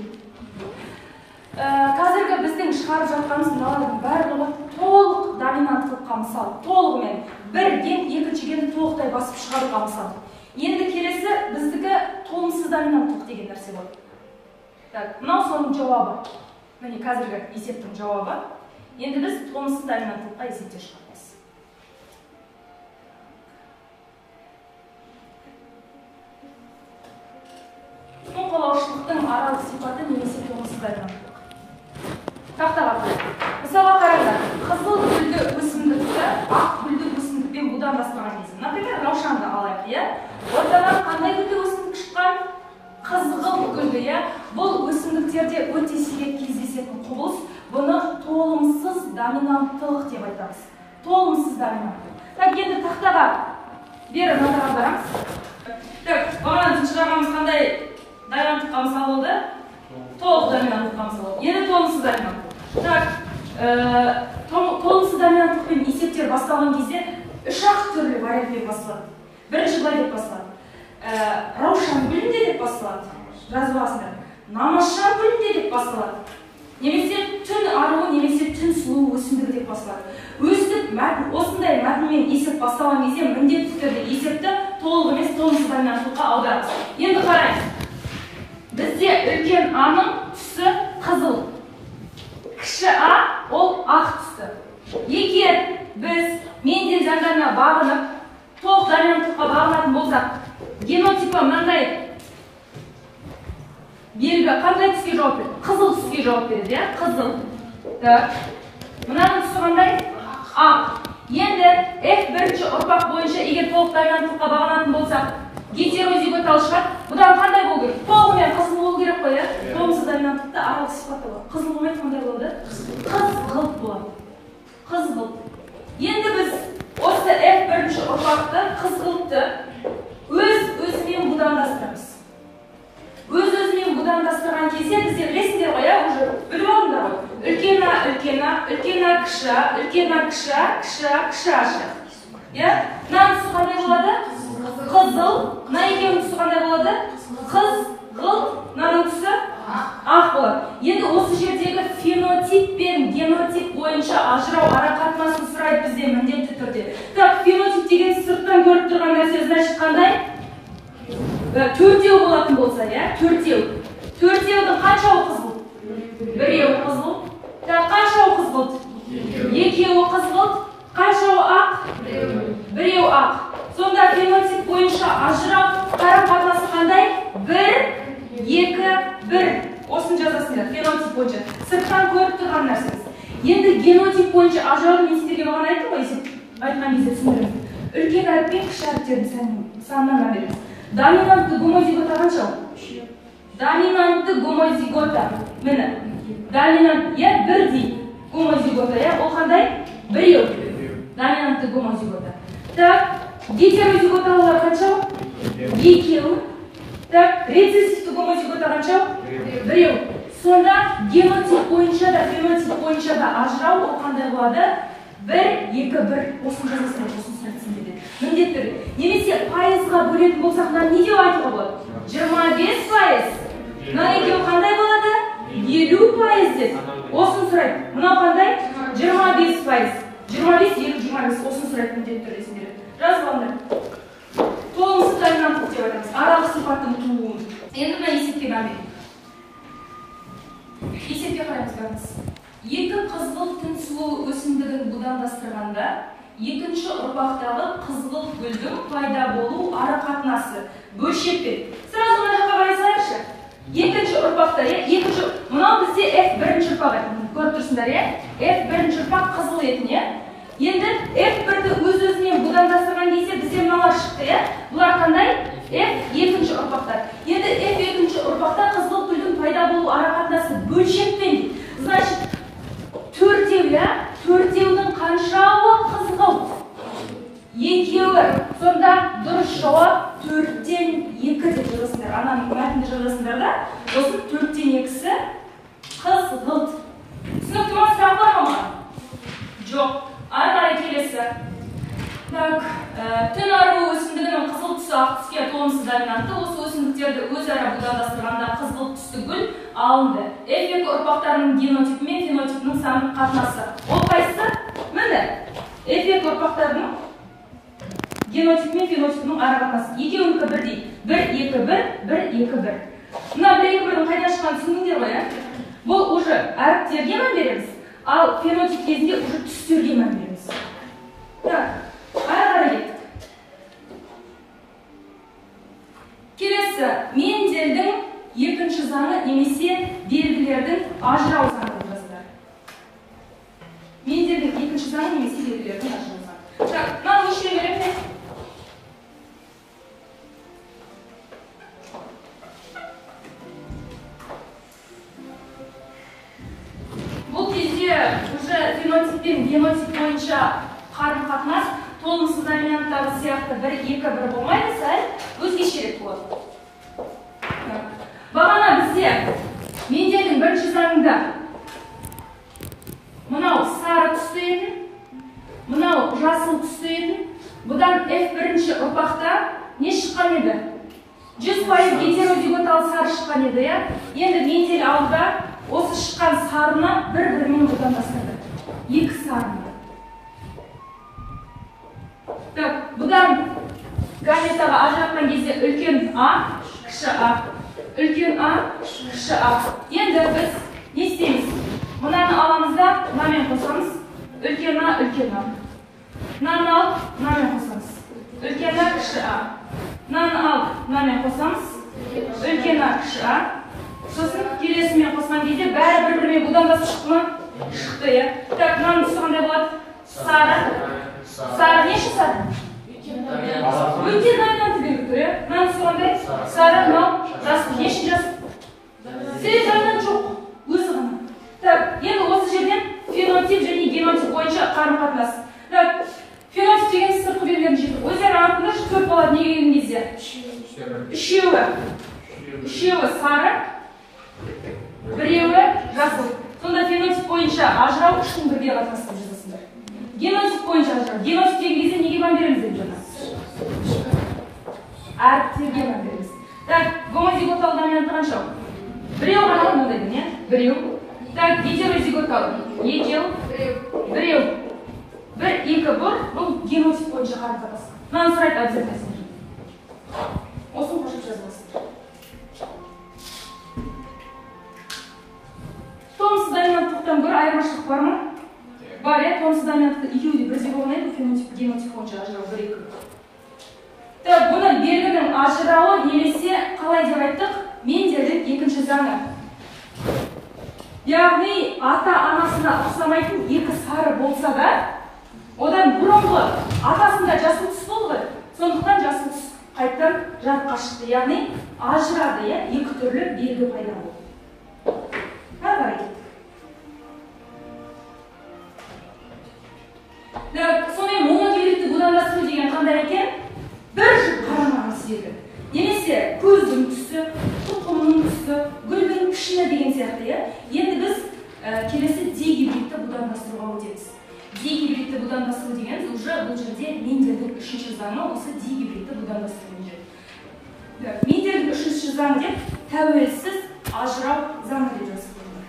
Қазіргі біздің шығарып жатқанымыз мыналардың барлығы толық доминанттылыққа мысал, толығымен бір ген екінші генді толықтай басып шығаруға мысал. Енді келесі біздікі толымсыз доминанттылық деген нәрсе болады. Мынау соның жауабы. Міне қазіргі есептің жауабы. Енді біз толымсыз доминанттылыққа есепте шығарамыз. Тұқылаушылықтың аралық сипаты немесе толымсыз доминанттылық. Тақтаға қойып. Мысалға қараңдар, қызыл гүлді өсімдікті ақ гүлді өсімдікпен будан бастаған кезде. Например, раушанды алайық, е? Ортадан қандай гүлді өсімдік шыққан? Қызғылт гүлді, е? Бұл өсімдіктерде өте сирек кездесетін құбылыс. Бұны толымсыз доминанттылық деп айтамыз. Толымсыз доминанттылық. Енді тақтаға бері назар аударамыз. Бағанан шығарғанымыз қандай доминанттылыққа мысал болды? Толық доминанттылыққа мысал болды. Енді толымсыз доминанттылық. Толымсыз доминанттылықпен есептер басталған кезде үш-ақ түрлі вариантпен басталады. Бірінші былай деп басталады. Раушан гүлінде деп басталады. Жазып аласыңдар. Намазшан гүлінде деп басталады. Немесе түн аруы, немесе түн сұлу өсімдігі деп басталады. Өстіп, осындай мәтінмен есеп басталған кезде міндетті түрде есепті толық емес толымсыз доминанттылыққа аударамыз. Енді қарайық. Бізде үлкен А-ның түсі қызыл. Кіші А ол ақ түсті. Егер біз мендел заңдарына бағынып, толық доминанттылыққа бағынатын болсақ, генотипі мынандай белгі қандай түске жауап береді? Қызыл түске жауап береді, е? Қызыл. Мынаның түсі қандай? Ақ. Енді F бірінші ұрпақ бойынша егер толық доминанттылыққа бағынатын болсақ, гетерозиготалы шығады. Бұдан қандай болу керек? Толығымен қызыл болу керек қой, иә? Толымсыз доминанттықта аралық сипаты болады. Қызыл болмайды, қандай болады? Қызғылт болады. Қызғылт. Енді біз осы F1-ші ұрпақты қызғылтты өз-өзімен будандастырамыз. Өз-өзімен будандастырған кезде бізде білесіңдер ғой, иә, уже біліп алдыңдар ғой. Үлкен А, үлкен А, үлкен А, кіші А, үлкен А, кіші А, кіші А, кіші А. Иә? Мынаның түсі қандай болады? Қызыл. Мына екеуінің түсі қандай болады? Қызғылт. Мынаның түсі ақ болады. Енді осы жердегі фенотип пен генотип бойынша ажырау арақатынасын сұрайды бізде міндетті түрде. Так, фенотип деген сырттан көріп тұрған нәрсе, значит қандай? Төртеу болатын болса, иә? Төртеу. Төртеудің қаншауы қызғылт? Біреуі қызғылт. Так, қаншауы қызғылт? Екеуі қызғылт. Қаншауы ақ? Біреуі ақ. Сонда фенотип бойынша ажырау қарым-қатынасы қандай? 1, 2, 1. Осын жазасыңдар, фенотип бойынша. Сырттан көріп тұрған нәрсеңіз. Енді генотип бойынша ажырауды мен сіздерге бағана айттым ғой, айтқан кезде түсіндіріңіз. Үлкен әріппен кіші әріптердің санынан береміз. Доминантты гомозигота қаншау? Доминантты гомозигота. Мені. Доминант, иә, бірдей гомозигота, иә, ол қандай? Біреу. Доминантты гомозигота. Так, гетерозиготалар қаншау? Екеу. Так, рецессивті гомозигота қаншау? Біреу. Сонда генотип бойынша да, фенотип бойынша да ажырау ол қандай болады? 1, 2, 1. Осын жазасыңдар, осын сұрайтсыңдар. Міндетті. Немесе пайызға бөлетін болсақ, мына не деп айтуға болады? 25%. Мына екеуі қандай болады? 50% деп. Осын сұрайды. Мынау қандай? 25%. 25, 25, осын сұрайды міндетті түрде. Жазып алыңдар. Толымсыз доминанттық деп айтамыз. Аралық сипаттың тууы. Енді мына есепке мән есепке қараймыз. Екі қызғылт түн сұлу өсімдігін будандастырғанда екінші ұрпақтағы қызғылт гүлдің пайда болу арақатынасы бөлшекпен. Сразу мына жаққа қарай салайықшы. Екінші ұрпақта, екінші, мынау бізде F1-ші ұрпақ еді. Көріп тұрсыңдар, F1-ші ұрпақ қызыл етін, енді F1-ді өз-өзінен будандастырған кезде бізде мыналар шықты, бұлар қандай? F2-ші ұрпақтар. Енді F2-ші ұрпақта қызғылт гүлдің пайда болу арақатынасы бөлшекпен. Значит, төртеудің қаншауы қызғылт? Екеуі. Сонда дұрыс жауап 4-тен 2 деп жазасыңдар. Ананың мәтінді жазасыңдар да. Сосын 4-тен 2-сі қызғылт. Түсінікті ма? Сұрақ бар ма? Жоқ. Ары қарай келесі. Так, түн ару өсімдігінің қызыл түсі ақ түске толымсыз доминантты. Осы өсімдіктерді өзара будандастырғанда қызғылт түсті гүл алынды. F2 ұрпақтарының генотипі мен фенотипінің сандық қатынасы. Ол қайсысы? Міне, F2 ұрпақтарының генотипі мен фенотипінің арақатынасы. Екеуінікі бірдей. 1, 2, 1, 1, 2, 1. Мына 1, 2, 1-дің қайдан шыққанын түсіндіңдер ғой, Бұл уже әріптерге мән береміз, ал фенотип кезінде уже түстерге мән береміз. Так. Ары қарай кеттік. Келесі, Менделдің екінші заңы немесе белгілердің ажырау заңы деп жазылады. Менделдің екінші заңы немесе белгілердің ажырау заңы. Так, мынаны өшіре беремін. Бұл кезде уже фенотип пен генотип бойынша қарым-қатынас толымсыз доминанттағы сияқты 1, 2, 1 болмайды, сәл өзгешерек болады. Бағана бізде Менделдің бірінші заңында мынау сары түсті еді, мынау жасыл түсті еді. Бұдан F1-ші ұрпақта не шыққан еді? 100% гетерозиготалы сары шыққан еді, Енді Мендел алды осы шыққан сарыны бір-бірімен будандастырды. 2 сарыны. Так, бұдан гаметаға ажыратқан кезде үлкен А, кіші А. Үлкен А, кіші А. Енді біз не істейміз? Мынаны аламыз да, мынамен қосамыз. Үлкен А, үлкен А. Мынаны алып, мынамен қосамыз. Үлкен А, кіші А. Мынаны алып, мынамен қосамыз. Үлкен А, кіші А. Сосын келесімен қосқан кезде бәрі бір-бірімен будандасып шықты ма? Шықты, Так, мынаның түсі қандай болады? Сары. Сары неше сары? Өте доминантты белгі тұр, Мынаның келген кезде үшеуі сары, біреуі жасыл. Сонда фенотип бойынша ажырау 3-дің бірге қатынасып жазасыңдар. Генотип бойынша ажырау. Генотип деген кезде неге мән береміз деп жатыр? Әріптерге мән береміз. Так, гомозиготал доминант қанша? Біреу ғана мынандайдың, иә? Біреу. Так, гетерозиготал. Екеу. Біреу. Бір, екі, бұл генотип бойынша қарым-қатынас. Мынаны сұрайды обязательно сен. Осын қошып жазыласыңдар. Тонсыз доминанттықтан гөрі айырмашылық бар ма? Бар, иә, тонсыз доминантты екеуі де бірдей болмайды, фенотип, генотип бойынша ажырау 1-2. Так, бұны белгінің ажырауы немесе қалай деп айттық? Мендельдің екінші заңы. Яғни ата-анасына ұқсамайтын екі сары болса да, одан бұрынғы атасында жасыл түс болды, сондықтан жасыл түс қайттан жарыққа шықты. Яғни ажырады, иә, екі түрлі белгі пайда болды. Сонымен моногибридті будандастыру деген қандай екен? Бір жұп қарама-қарсы белгі. Немесе көздің түсі, тұқымның түсі, гүлдің пішіні деген сияқты, иә. Енді біз келесі дигибридті будандастыруға өтеміз. Дигибридті будандастыру деген уже бұл жерде Мендельдің 3-ші заңы, осы дигибридті будандастыру жүреді. Мендельдің 3-ші заңы деп тәуелсіз ажырау заңы деп жазып қойылған.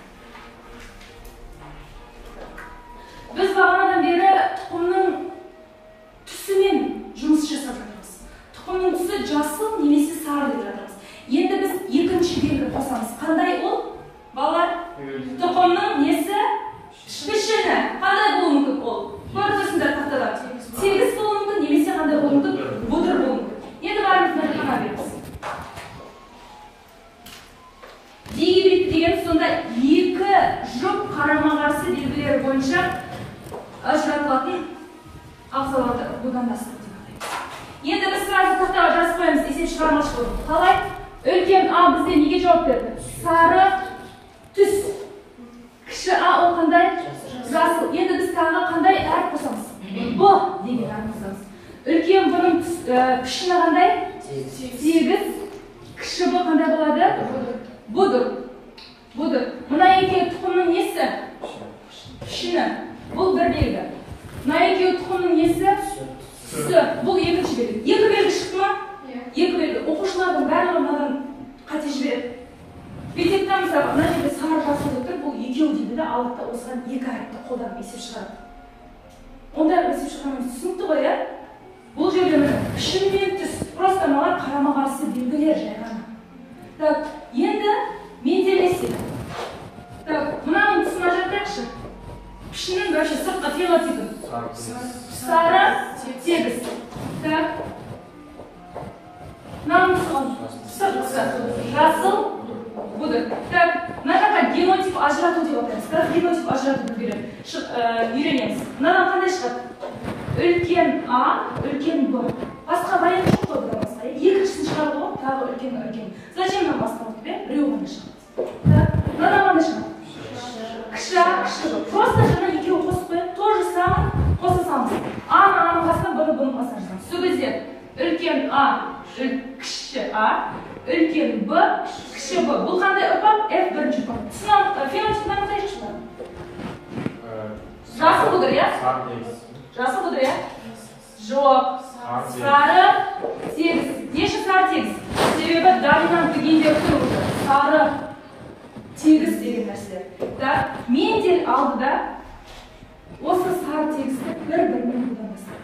Біз бағанадан бері тұқымның түсімен жұмыс жасап жатырмыз. Тұқымның түсі жасыл немесе сары деп жатырмыз. Енді біз екінші белгі қосамыз. Қандай ол? Балалар, тұқымның несі? Пішіні. Қандай болуы мүмкін ол? Көріп тұрсыңдар тақтада. Тегіс болуы мүмкін, немесе қандай болуы мүмкін? Бұдыр болуы мүмкін. Енді бәріміз қана береміз. Дигибрид деген сонда екі жұп қарама-қарсы белгілері бойынша ажыратылатын ағзаларды будандастыру деп атаймыз. Енді біз сразу тақтаға жазып қоямыз, есеп шығармашылығы. Қалай? Үлкен А бізде неге жауап берді? Сары түс. Кіші А ол қандай? Жасыл. Енді біз тағы қандай әріп қосамыз? Б деген әріп қосамыз. Үлкен Б-ның пішіні қандай? Тегіс. Кіші Б қандай болады? Бұдыр. Мына екеуі тұқымның несі? Пішіні. Бұл бір белгі. Мына екеуі тұқымның несі? Түсі. Бұл екінші белгі. Екі белгі шықты ма? Екі белгі. Оқушылардың барлығы мынадан қате жібереді. Бетекті мысалға, мына жерде сары жасыл деп тұр, бұл екеу дейді де, алды осыған екі әріпті қолданып есеп шығарады. Онда есеп шығармаймыз, түсінікті ғой, иә? Бұл жерде пішін мен түс, просто мыналар қарама-қарсы белгілер жай ғана. Так, енді менделесек. Так, мынаның түсін ажыратайықшы. Пішіннің вообще сыртқы фенотипін. Сары, тегіс. Так. Мынаның сыртқысы жасыл, бұдыр. Так, мына жаққа генотип ажырату деп атаймыз. Қазір генотип ажыратуды үйренеміз. Мынадан қандай шығады? Үлкен А, үлкен Б. Басқа вариант жоқ қой бұдан басқа. Екіншісін шығарды ғой, тағы үлкен. Зачем нам басқа болып, біреу ғана шығады. Так, мынадан қандай шығады? Кіші А, кіші Б. Просто жаңа екеуі қосып қояды, тоже самый қоса саламыз. А-ның қасына Б-ның қасына жазамыз. Сол кезде үлкен А, кіші А, үлкен Б, кіші Б. Бұл қандай ұрпақ? F бірінші ұрпақ. Фенотипін анықтайықшы ба? Жасыл бұдыр, иә? Жасыл бұдыр, иә? Жоқ. Сары, тегіс. Неші сары тегіс? Себебі доминантты гендер тұр. Сары, тегіс деген нәрселер. Так, Мендель алдыда осы сары тегісті бір-бірімен будандастырды.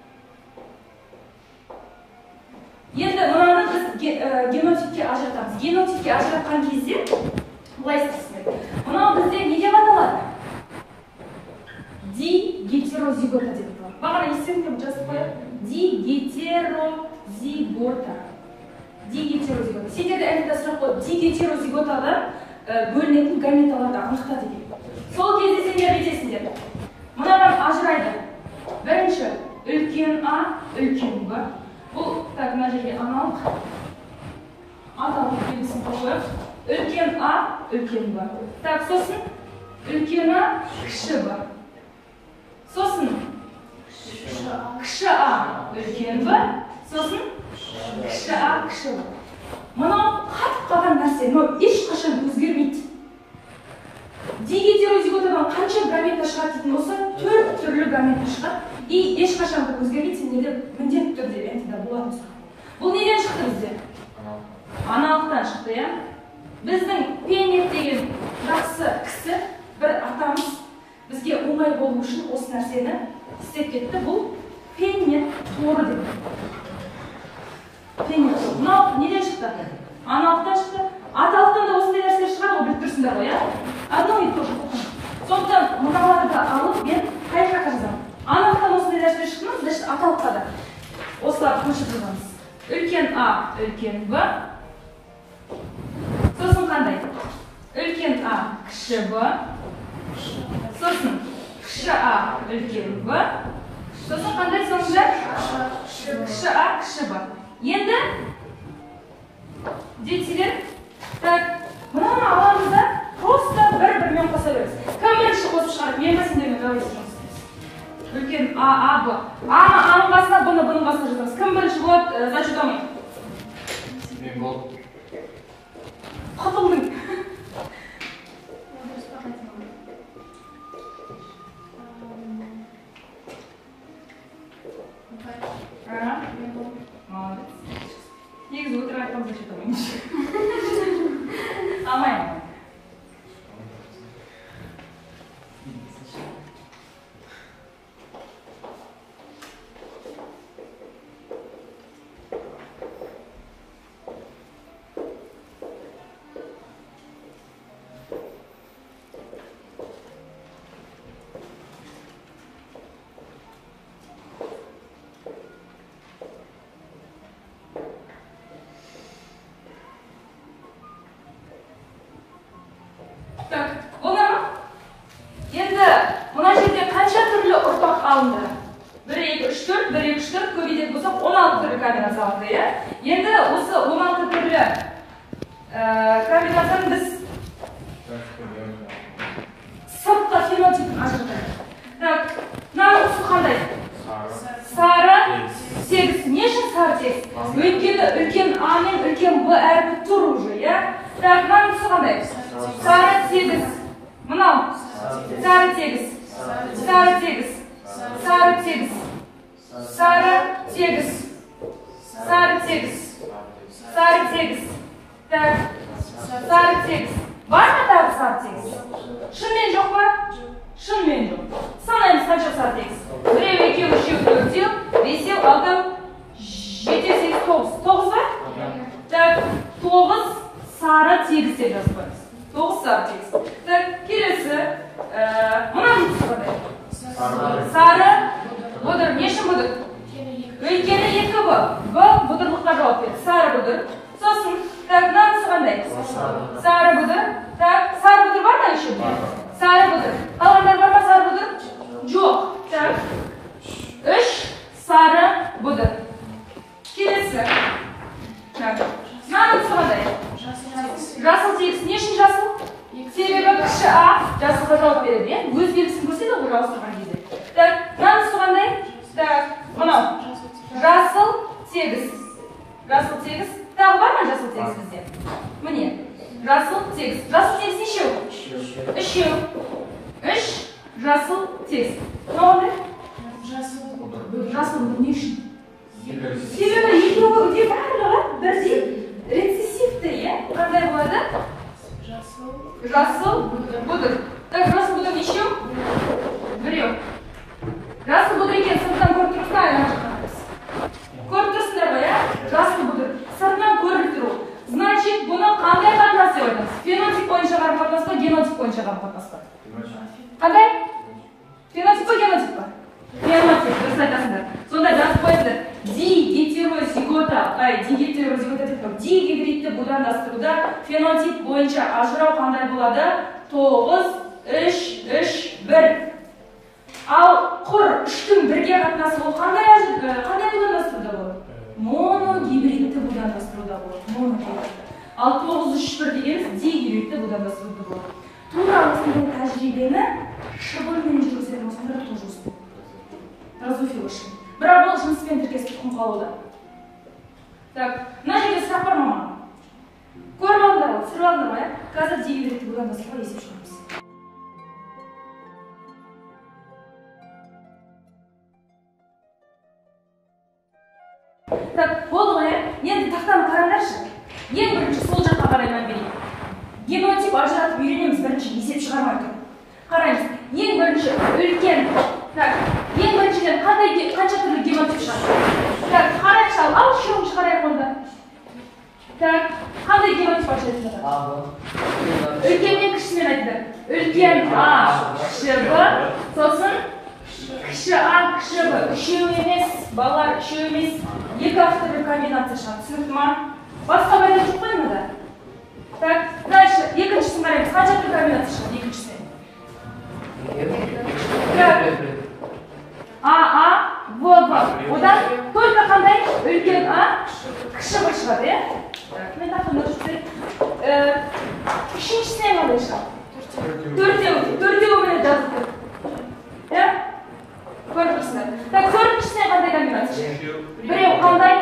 Енді мынаны біз генотипке ажыратамыз. Генотипке ажыратқан кезде былай істейсіздер. Мынау бізде не деп аталады? Дигетерозигота деп аталады. Бағана естідіңдер жазып қояды. Дигетерозигота. Сендерде әлде сұрақ қойып, дигетерозиготадан бөлінетін гаметаларды анықтады екен. Сол кезде сендер етесіңдер. Мынадан ажырайды. Бірінші үлкен А, үлкен Б. Бұл, так, мына жерге аналық. Аталық белгісін қойып. Үлкен А, үлкен Б. Так, сосын үлкен А, кіші Б. Сосын кіші а үлкен в, сосын кіші а кіші в. Мынау қатып қалған нәрсе, мынау ешқашан өзгермейді. Дигетерозиготадан қанша гамета шығады дейтін болса, 4 түрлі гамета шығады. И ешқашан бұл өзгермейді, сендерде міндетті түрде НТ-да болатын сұрақ. Бұл неден шықты бізде? Аналықтан шықты, иә? Біздің Пеннет деген жақсы кісі, бір атамыз бізге оңай болу үшін осы нәрсені істеп кетті. Бұл Пеннет торы деп. Пеннет торы. Мынау неден шықты? Аналықтан шықты. Аталықтан да осындай нәрселер шығады, ол біліп тұрсыңдар ғой, иә? Одно и то же. Сондықтан мыналарды алып, мен қай жаққа жазамын? Аналықтан осындай нәрселер шықты ма, значит, аталыққа да. Осыларды көшіп жазамыз. Үлкен А, үлкен В. Сосын қандай? Үлкен А, кіші В. Сосын кіші А, үлкен В. Сосын қандай соңында? Кіші А, кіші В. Енді дейтелер, так, мынаны аламыз да, просто бір-бірмен қоса береміз. Кім бірінші қосып шығарып, мен ба сендермен давайте жұмыс істейміз. Үлкен А, Б. Аның қасына, бұның қасына жазамыз. Кім бірінші болады, зачет алмай? Мен бол. Құтылдың. Молодец. Негізі өтірік айтқан зачет алмаймын. Алмаймын. Так, болды ма? Енді мына жерде қанша түрлі ұрпақ алынды? 1, 2, 3, 4, 1, 2, 3, 4 көбейтетін болсақ 16 түрлі комбинация алынды, иә? Енді осы 16 түрлі комбинацияны біз сыртқы фенотипін ажыратайық. Так, мынау түсі қандай? Сары тегіс. Не үшін сары тегіс? Өйткені үлкен А мен үлкен Б әрпі тұр уже, иә? Так, мынау түсі қандай? Сары тегіс. Мынау сары тегіс. Сары тегіс. Сары тегіс. Сары тегіс. Сары тегіс. Сары тегіс. Так, сары тегіс. Бар ма тағы сары тегіс? Шынымен жоқ па? Шынымен жоқ. Санаймыз қанша сары тегіс? 1, 2, 3, 4, 5, 6, 7, 8, 9. 9 ба? Так, 9 сары тегіс деп жазып қоймыз. 9 сары тегіс. Так, келесі, мынаны түсірді. Сары бұдыр. Не үшін бұдыр? Өйткені 2 Б. Б бұдырлыққа жауап берді. Сары бұдыр. Сосын, так, мынаны түсіргандай. Сары бұдыр. Так, сары бұдыр бар ма еще? Сары бұдыр. Қалғандар бар ма сары бұдыр? Жоқ. Так, 3 сары бұдыр. Келесі. Так, мынаны түсіргандай. Жасыл тегіс. Не үшін жасыл? Себебі кіші А жасылға жауап береді, е? Өз белгісін көрсетеді ғой жауыстырған кезде. Так, мынаны түсіргандай. Так, мынау. Жасыл тегіс. Жасыл тегіс. Тағы бар ма жасыл тегіс бізде? Міне. Жасыл тегіс. Жасыл тегіс нешеу? 3. 3 жасыл тегіс. Мынау не? Жасыл не үшін? Себебі екеуі өте барлығы бірдей рецессивті, е? Қандай болады? Жасыл бұдыр. Так, жасыл бұдыр нешеу? 1. Жасыл бұдыр екен, сыртынан көріп тұрсыздар, ана жаққа. Көріп тұрсыңдар ғой, иә? Жасыл бұдыр. Сыртынан көріп тұру. Значит, бұны қандай қатынас деп айтамыз? Фенотип бойынша қарым қатынас па, генотип бойынша қарым қатынас па? Қандай? Фенотип па, генотип па? Фенотип, дұрыс айтасыңдар. Сонда жазып қойыңыздар. Дигибридті будандастыруда фенотип бойынша ажырау қандай болады? 9, 3, 3, 1. Ал құр 3-тің бірге қатынасы ол қандай будандастыруда болады? Моногибридті будандастыруда болады. Ал 9, 3, 1 дегеніміз дигибридті будандастыруда болады. Тура осындай тәжірибені шыбырмен жүргізетін осындай тоже разуфилышын. Бірақ ол жыныспен тіркес тұқым қалуда. Так, мына жерге сұрақ бар мама. Көріп алдыңдар ғой, түсіріп алдыңдар ғой, қазір деген ретті бұдан басқа есеп шығамыз. Так, болды ғой, енді тақтаны қараңдаршы. Ең бірінші сол жаққа қарай мән берейік. Генотип ажыратып үйренеміз, бірінші есеп шығармай тұр. Қараймыз, ең бірінші үлкен. Так, ең біріншіден қанша түрлі генотип шығады? Так, қарайықшы, ал үшеуінші қарайық онда. Так, қандай генотип ажыратып? Үлкен мен кішісімен айтты. Үлкен А, кіші Б, сосын кіші А, кіші Б. Үшеу емес, балалар үшеу емес, екі авторлы комбинация шығады. Түсінікті ма? Басқа байлар жоқ қой мында. Так, дальше екіншісін қараймыз. Қанша түрлі комбинация шығады екіншісінен? А, В, В. Одан только қандай? Үлкен А, кіші Б шығады, е? Так, мен тақын көрсетейін. Үшіншісінен қандай шығады? Төртеу менен жазып тұр. Е? Көріп тұрсыңдар. Так, төртіншісінен қандай комбинация шығады? Біреу қандай?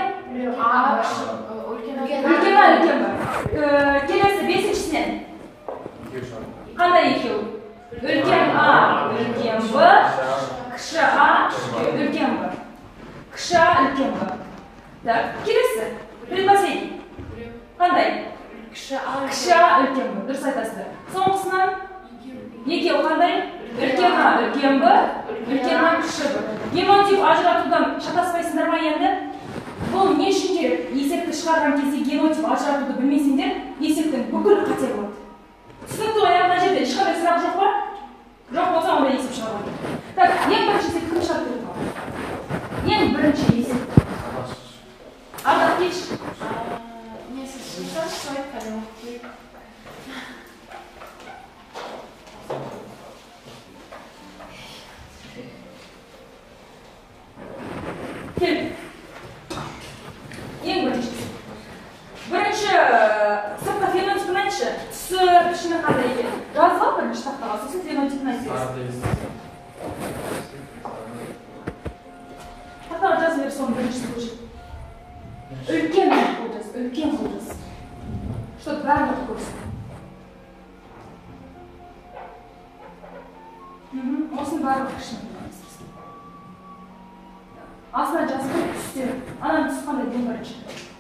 Үлкен А, үлкен Б. Келесі бесіншісінен қандай екеу? Үлкен А, үлкен Б, кіші А, үлкен Б. Кіші А, үлкен Б. Так, келесі. Предпоследний. Қандай? Кіші А, үлкен Б. Дұрыс айтасыздар. Соңғысынан екеу қандай? Үлкен А, үлкен Б, үлкен А, кіші Б. Генотип ажыратудан шатаспайсыңдар ма енді? Бұл не үшін керек? Есепті шығарған кезде генотип ажыратуды білмесеңдер, есептің бүкіл қате болады. Түсінікті ғой, мына жерде ешқандай сұрақ жоқ па? Жоқ болса, онда есеп шығарады. Так, ең бірінші есеп кім шығарып береді? Ең бірінші есеп. Ардақ келші. Не, сіз шығарып қалай. Кел. Ең бірінші. Бірінші сыртқа фенотипін айтшы. Түсі, пішіні қандай екен? Жазып ал бірінші тақтаға, сосын фенотипін айтыңыз. Тақтаға жазып бер, соның біріншісі көшіп. Үлкен қылжас, үлкен қылжас. Что барлық көрсін. Осының барлық кішіні білеміз. Астына жазып түстер. Анан түс қандай ең бірінші?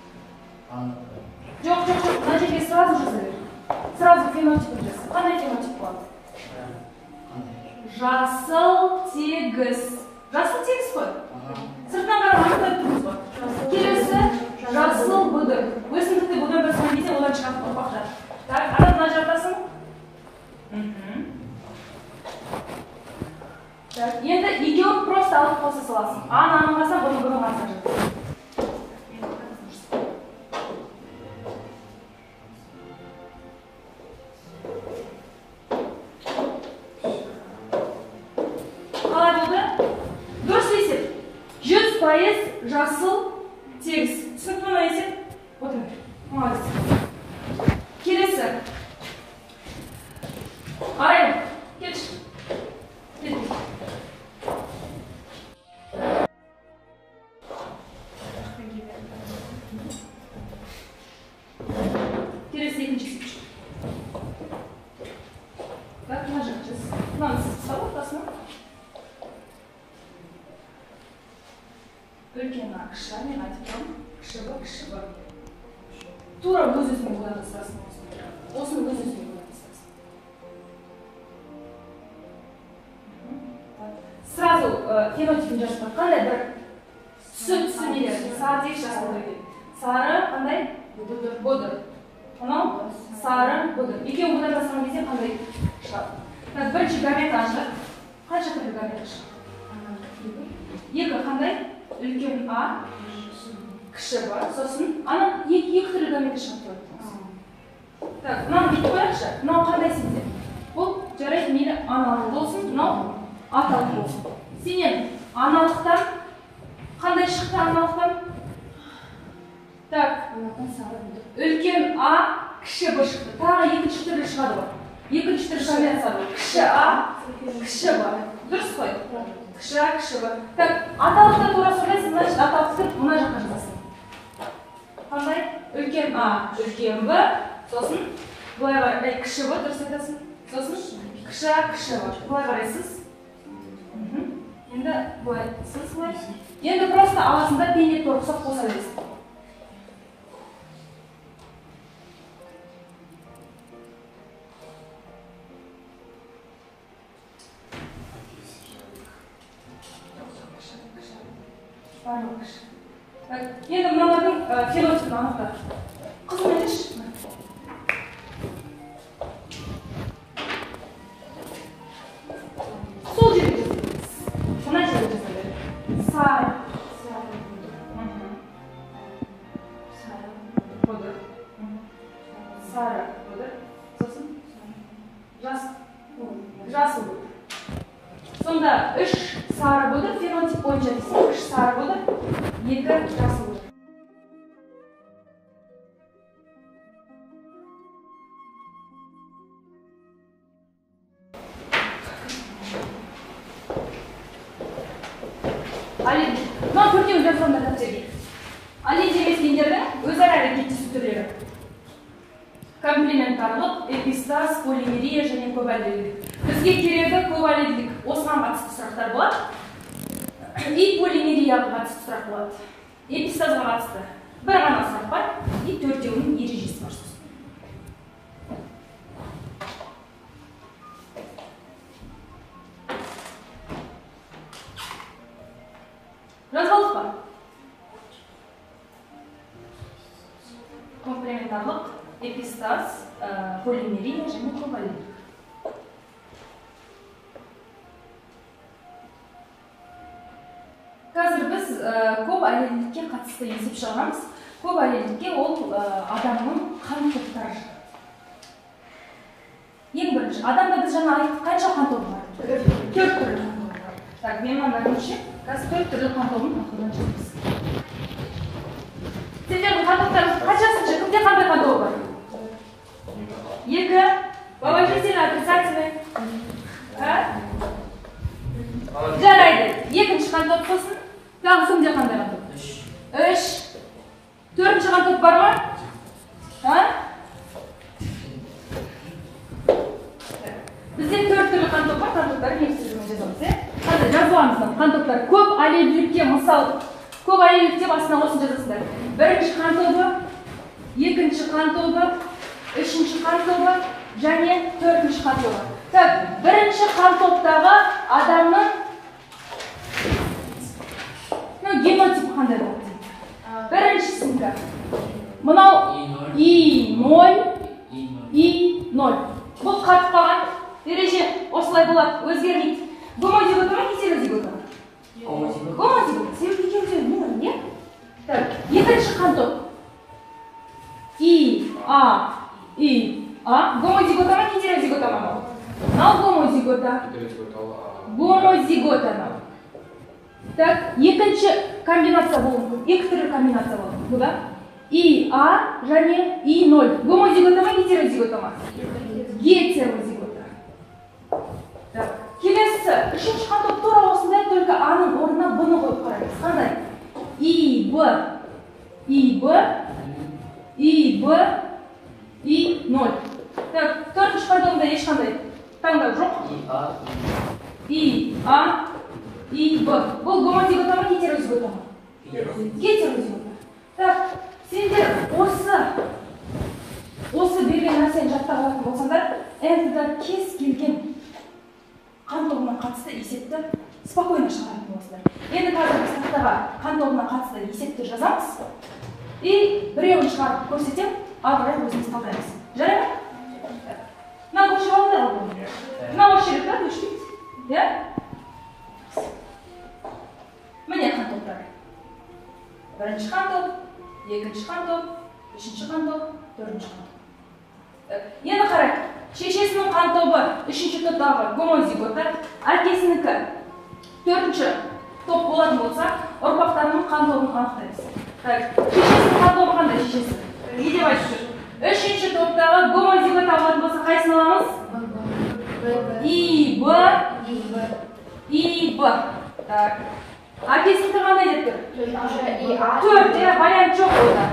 Жоқ, мына жерге сразу жаза бер. Сразу фенотипін жаза. Қандай фенотип болады? Жасыл тегіс. Жасыл тегіс қой? Сыртынан қарап анықтап тұрмыз ғой. Келесі жасыл бұдыр. Өсімдікті бұдан басқан кезде одан шығатын ұрпақ жатыр. Так, мына жартасың? Так, енді екеуін просто алып қоса саласың. Аны аныңғасан, бұны аса жатыр. Қалай болды? Дұрыс есеп. 100% жасыл тегіс. Түсінікті ма есеп? Отыр. Молодец. Келесі. Арайым, келші. Келесі екінші есеп. Так, мына жақ жаз. Мынаны сіз қыстап ортасына. Үлкен А, кіші А, мен айтып тұрмын. Кіші Б, кіші Б. Тура өз-өзіне бодан тастасын. Осыны өз-өзіне бодан тастасын. Сразу фенотипін жазып қандай бір түсі нелер. Сары тек жасыл өйден. Сары қандай? Бұдыр. Анау? Сары бұдыр. Екеуін бұдан жасаған кезде қандай шығады? Бірінші гамета ашық. Қанша түрлі гамета шығады? Екі қандай? Үлкен А, кіші Б, сосын ана екі түрлі гамета шығады. Так, мынаны бүйтіп қояқшы. Мынау қандай сенде? Бұл жарайды мейлі аналық болсын, мынау аталық болсын. Сенен аналықтан қандай шықты аналықтан? Так, үлкен А, кіші Б шықты. Тағы екінші түрлі шығады бар. Екінші түрлі комбинация бар. Кіші А, кіші Б. Дұрыс қой? кіші а, кіші б. Так, аталықта тура сөйлейсің, значит, аталықты мына жаққа жазасың. Қандай? Үлкен а, үлкен б, сосын былай қарай, кіші б, дұрыс айтасың. Сосын кіші а, кіші б. Былай қарайсыз. Енді былай, сіз былай. Енді просто аласында пенде торпсақ қоса бересің. Енді мыналардың фенотипін анықта. Қызым айтшы. Сол жерге жазыңыз. Мына жерге жазыңыз. Сары. Бұдыр. Сары. Бұдыр. Сосын? Жасыл бұдыр. Сонда 3 сары бұдыр, фенотип бойынша дейсің. 3 сары бұдыр, 2 жасыл бұдыр. Мына төртеуін жазғанда тапсырайық. Аллергия емес гендердің өзара әрекеттесу түрлері. Комплементарлық, эпистаз, полимерия және көпәлділік. Бізге керегі көпәлділік. Осыған қатысты сұрақтар болады. И полимерияға қатысты сұрақ болады. Эпистазға қатысты бір ғана сұрақ бар. И төртеуінің ережесі бар. Жазбалық па? Комплементарлық, эпистаз, полимерия және көпәлділік. Қазір біз көп әлемдікке қатысты есеп шығарамыз. Көп әлемдікке ол адамның қан топтары жатады. Ең бірінші, адамда біз жаңа айттық, қанша қан тобы бар? 4 түрлі қан тобы бар. Так, мен маңдайымшы, қазір 4 түрлі қан тобын ақылдан жүрміз. Сендердің қан топтарыңыз қаншасыншы? Кімде қандай қан тобы бар? 2. Положительный, отрицательный. Жарайды. Екінші қан топ болсын. Тағы кімде қандай қан топ? 3. Төртінші қан топ бар ма? Бізде 4 түрлі қан топ бар. Қан топтары несіз жазамыз. Қазір жазуамыздан қан топтар көп аллелділікке, мысал, көп аллелділікке басына осыны жазасыздар. Бірінші қан тобы, екінші қан тобы, үшінші қан тобы және төртінші қан тобы. Так, бірінші қан топтағы адамның генотипі қандай болады? Біріншісінкі. Мынау И0, И0. Бұл қатып қалған ереже осылай болады, өзгермейді. Гомозигота ма, гетерозигота ма? Гомозигота. Себебі екеуі нөл, не? Так, екінші қан топ. И-А, И-А. Гомозигота ма, гетерозигота ма? Мынау гомозигота. Гомозигота. Так, екінші комбинация болуы. Екі түрлі комбинация болуы. Бұда И-А және И-0. Гомозигота ма, гетерозигота ма? Гетерозигота. Так, келесі, үшінші қан топ тура осындай, только А-ның орнына Б-ны қойып қараймыз. Қандай? И-Б, И-Б, И-Б, И-0. Так, төртінші қан тобында ешқандай таңдау жоқ. И-А, И-Б. Бұл гомозигота ма, гетерозигота ма? Гетерозигота. Так, сендер осы берген нәрсені жаттап алатын болсаңдар, әнді кез келген қан тобына қатысты есепті спокойно шығаратын боласыздар. Енді қазіргі сұрақтарға қан тобына қатысты есепті жазамыз. И біреуін шығарып көрсетем, ары қарай өзіміз талдаймыз. Жарай ма? Мына көшіп алыңдар ғой. Мына осы жерге тұрады, өшпейді. Міне қан топтары. Бірінші қан топ, екінші қан топ, үшінші қан топ, төртінші қан топ. Енді қарайық. Шешесінің қан тобы үшінші топтағы гомозигота, әкесінікі төртінші топ болатын болса, ұрпақтарының қан тобын анықтаймыз. Шешесінің қан тобы қандай шешесі? Не деп айтып жүр? Үшінші топтағы гомозигота болатын болса, қайсыны аламыз? И-Б, И-Б. Так. Әкесін қандай деп тұр? И-А. 4, вариант жоқ онда.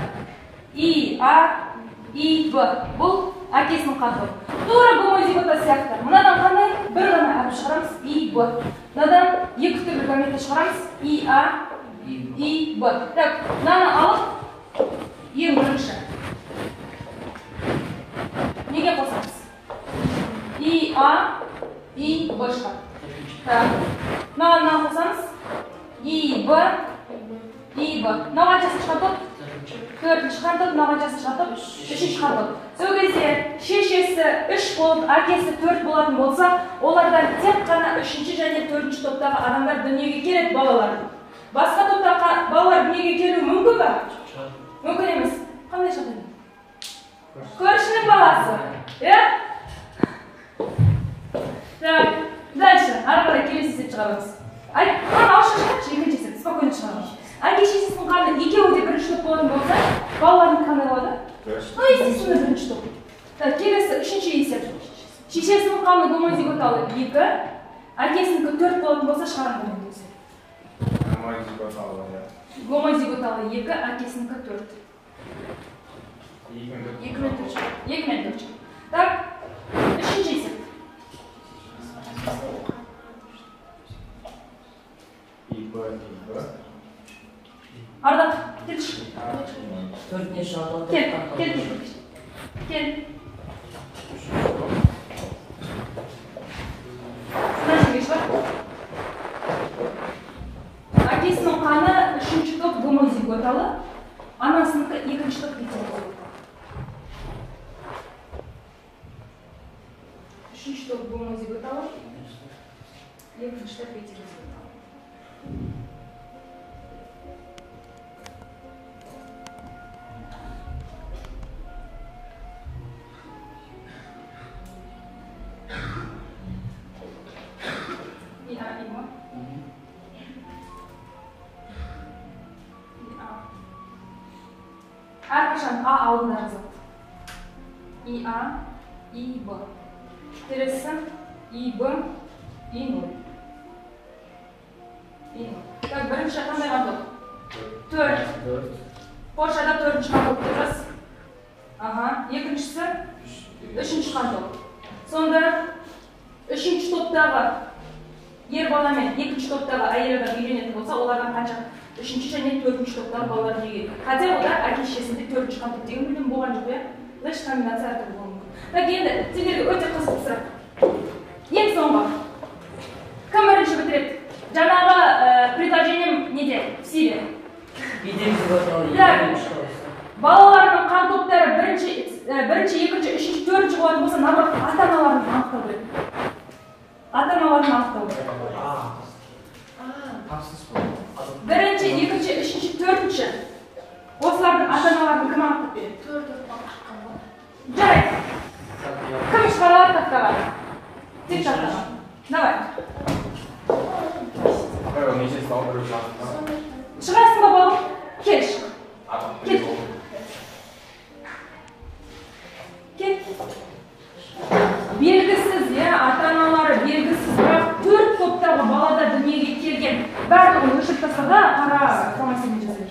И-А-И-Б. Бұл әкесінің қаны. Тура гомозигота сияқты. Мынадан қандай? Бір ғана әріп шығарамыз. И-Б. Мынадан екі түрлі гамета шығарамыз. И-А-И-Б. Так, мынаны алып, ең бірінші. Неге қосамыз? И-А-И-Б шығар. Так, мынаны қосамыз. И-Б. И-Б. Мынау қаншасын шығартып? 4-ші қантып, мынау қаншасын шығартып? 3-ші қантып. Сол кезде шешесі 3 болып, әкесі 4 болатын болса, олардан тек қана 3-ші және 4-ші топтағы адамдар дүниеге келеді балалар. Басқа топтағы балалар дүниеге келуі мүмкін ба? Мүмкін емес. Қандай жағдайда? Көршінің баласы. Так, дальше. Ары қарай келесі сет шығарамыз. Ауызша шығаршы, екінші сет. Спокойно шығарамыз. Әке-шешесінің қаны екеуі де бірінші топ болатын болса, балалардың қандай болады? Ну, естественно, бірінші топ. Так, келесі үшінші есеп. Шешесінің қаны гомозиготалы 2, әкесінікі 4 болатын болса, шығарам болатын болса. Гомозиготалы 2, әкесінікі 4. 2 мен 4. Так, үшінші есеп. Ардақ, келші. Кел. Сынашын бар. Әкесінің қаны 3-ші топ гомозиготалы, анасыныкі 2-ші топ гетерозиготалы. 3-ші топ гомозиготалы, 2-ші топ гетерозиготалы. Әрқашан А алдына жазады. И-А, И-Б. Келесі И-Б, И-0. Так, бірінші қандай қантоп? 4. Польшада 4-ші қантоп тұрыз. Екіншісі 3-ші қантоп. Сонда 3-ші топтағы ер бала мен 2-ші топтағы әйел адам үйленетін болса, олардан қанша 3-ші және 4-ші топтағы балалар неге? Хотя олар әке-шешесінде 4-ші қантоп деген мүлдем болған жоқ, Значит, комбинация әртүрлі болуы мүмкін. Так, енді сендерге өте қызық сұрақ. Ең соңғы. Кім бірінші бітіреді? Жаңағы предложением неде? В силе. Балалардың қан топтары бірінші, екінші, үшінші, төртінші болатын болса, наоборот, ата-аналарын анықтау керек. Ата-аналарын анықтау керек. Бірінші, екінші, үшінші, төртінші. Осылардың ата-аналарын кім анықтап береді? Жарайды. Кім шығаралар тақтаға? Тек тақтаға. Давай. Шығасың ба балым? Кел шық. Кел. Белгісіз, ата-аналары белгісіз, бірақ 4 топтағы балада дүниеге келген. Барлығын өшіп тастаға, қара қомасымен жасайды.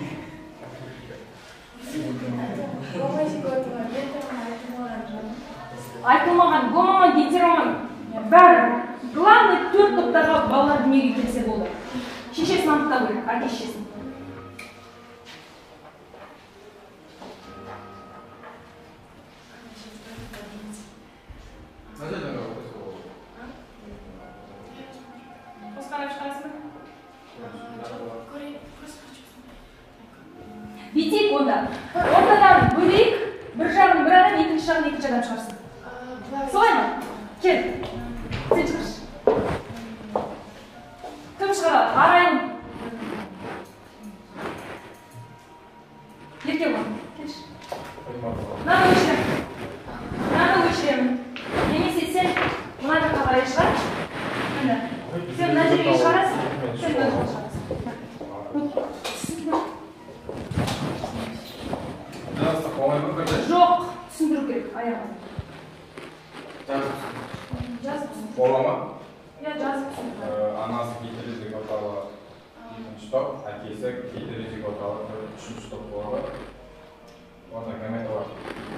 Айтылмаған, гомомон, гетеромон, бәрі. Главный 4 топтағы балалар дүниеге келсе болды. Шешесін анықтау керек, әке-шешесін. Бүйтейік онда. Ортадан бөлейік, бір жағын бір адам, екінші жағын екінші адам шығарсын. Солай ма? Кел. Сен шығаршы. Кім шығарады? Арайын. Еркек ол. Келші. Мынаны өшіремін. Немесе сен мына жаққа қарай шығар. Сен мына жерге шығарасың. Сен мына жаққа шығарасың. Жоқ, түсіндіру керек, аяғын. Бола ма? Я жазыпсың. Анасы гетерозиготалы екінші топ, әкесі гетерозиготалы үшінші топ болады. Онда гамета бар.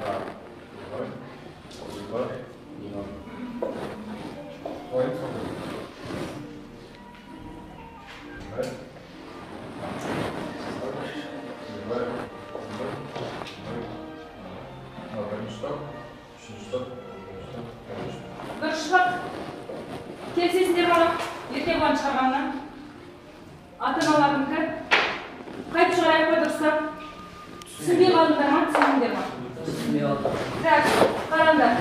Бір шыбық келсесіздер ма? Еркебұлан шығарғаннан ата-аналарыңды қайтып шығарайық па дұрыстап? Түсінбей қалдыңдар ма? Түсіндіңдер ма? Түсінбей қалдым. Так, қараңдар.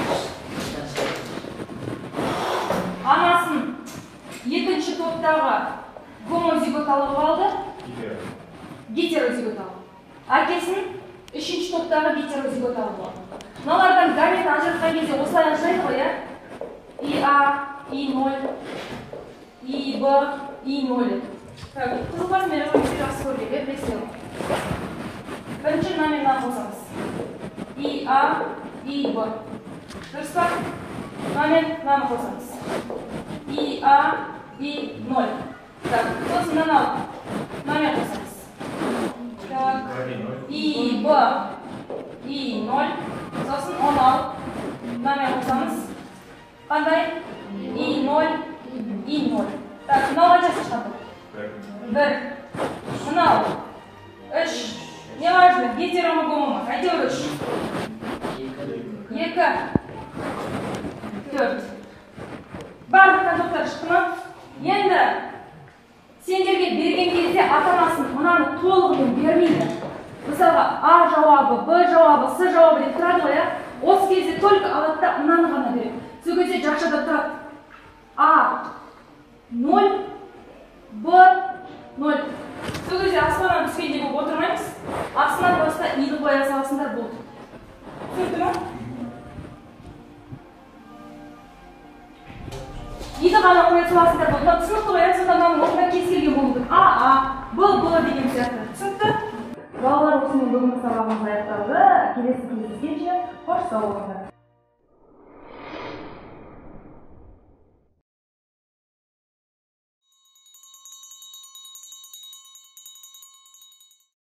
Анасын екінші топтағы гомозиготалы алды, гетерозиготалы. Әкесін үшінші топтағы гетерозиготалы болды. Мыналардан гаметті ажыратқан кезде осылай ажырайды ғой, иә? ИА, И0, ИБ, И0. Так, қызылбас мен өңірде жақсы көрген, білесіздер ме? Бірінші мынамен қосамыз. ИА, ИБ. Дұрыс па? Мынамен мынаны қосамыз. ИА, И0. Так, сосын мынаны мынамен қосамыз. Так, ИБ, И0. Сосын 10 алып, мынамен қосамыз. Қандай? И0, И0. Так, мынау қаншасы шығады? 1. Мынау 3. Не важно, гетеромогома. Әйтеуір 3. 2. 4. Барлық контактар шықты ма? Енді сендерге берген кезде ата-анасын мынаны толығымен бермейді. Мысалға, А жауабы, Б жауабы, С жауабы деп тұрады ғой, иә? Осы кезде только алады да мынаны ғана береді. Сол кезде жақшада тұрады. А 0, Б 0. Сол кезде аспаннан түскенде болып отырмаймыз. Астынан баста иді қоя саласындар болды. Түсінікті ма? Иді ғана қоя саласындар болды. Түсінікті ғой, содан орнына кез келген болды. А, Б деген сияқты. Түсінікті? Балалар, осымен бүгінгі сабағымыз аяқталды. Келесі кездескенше қош сау болыңдар.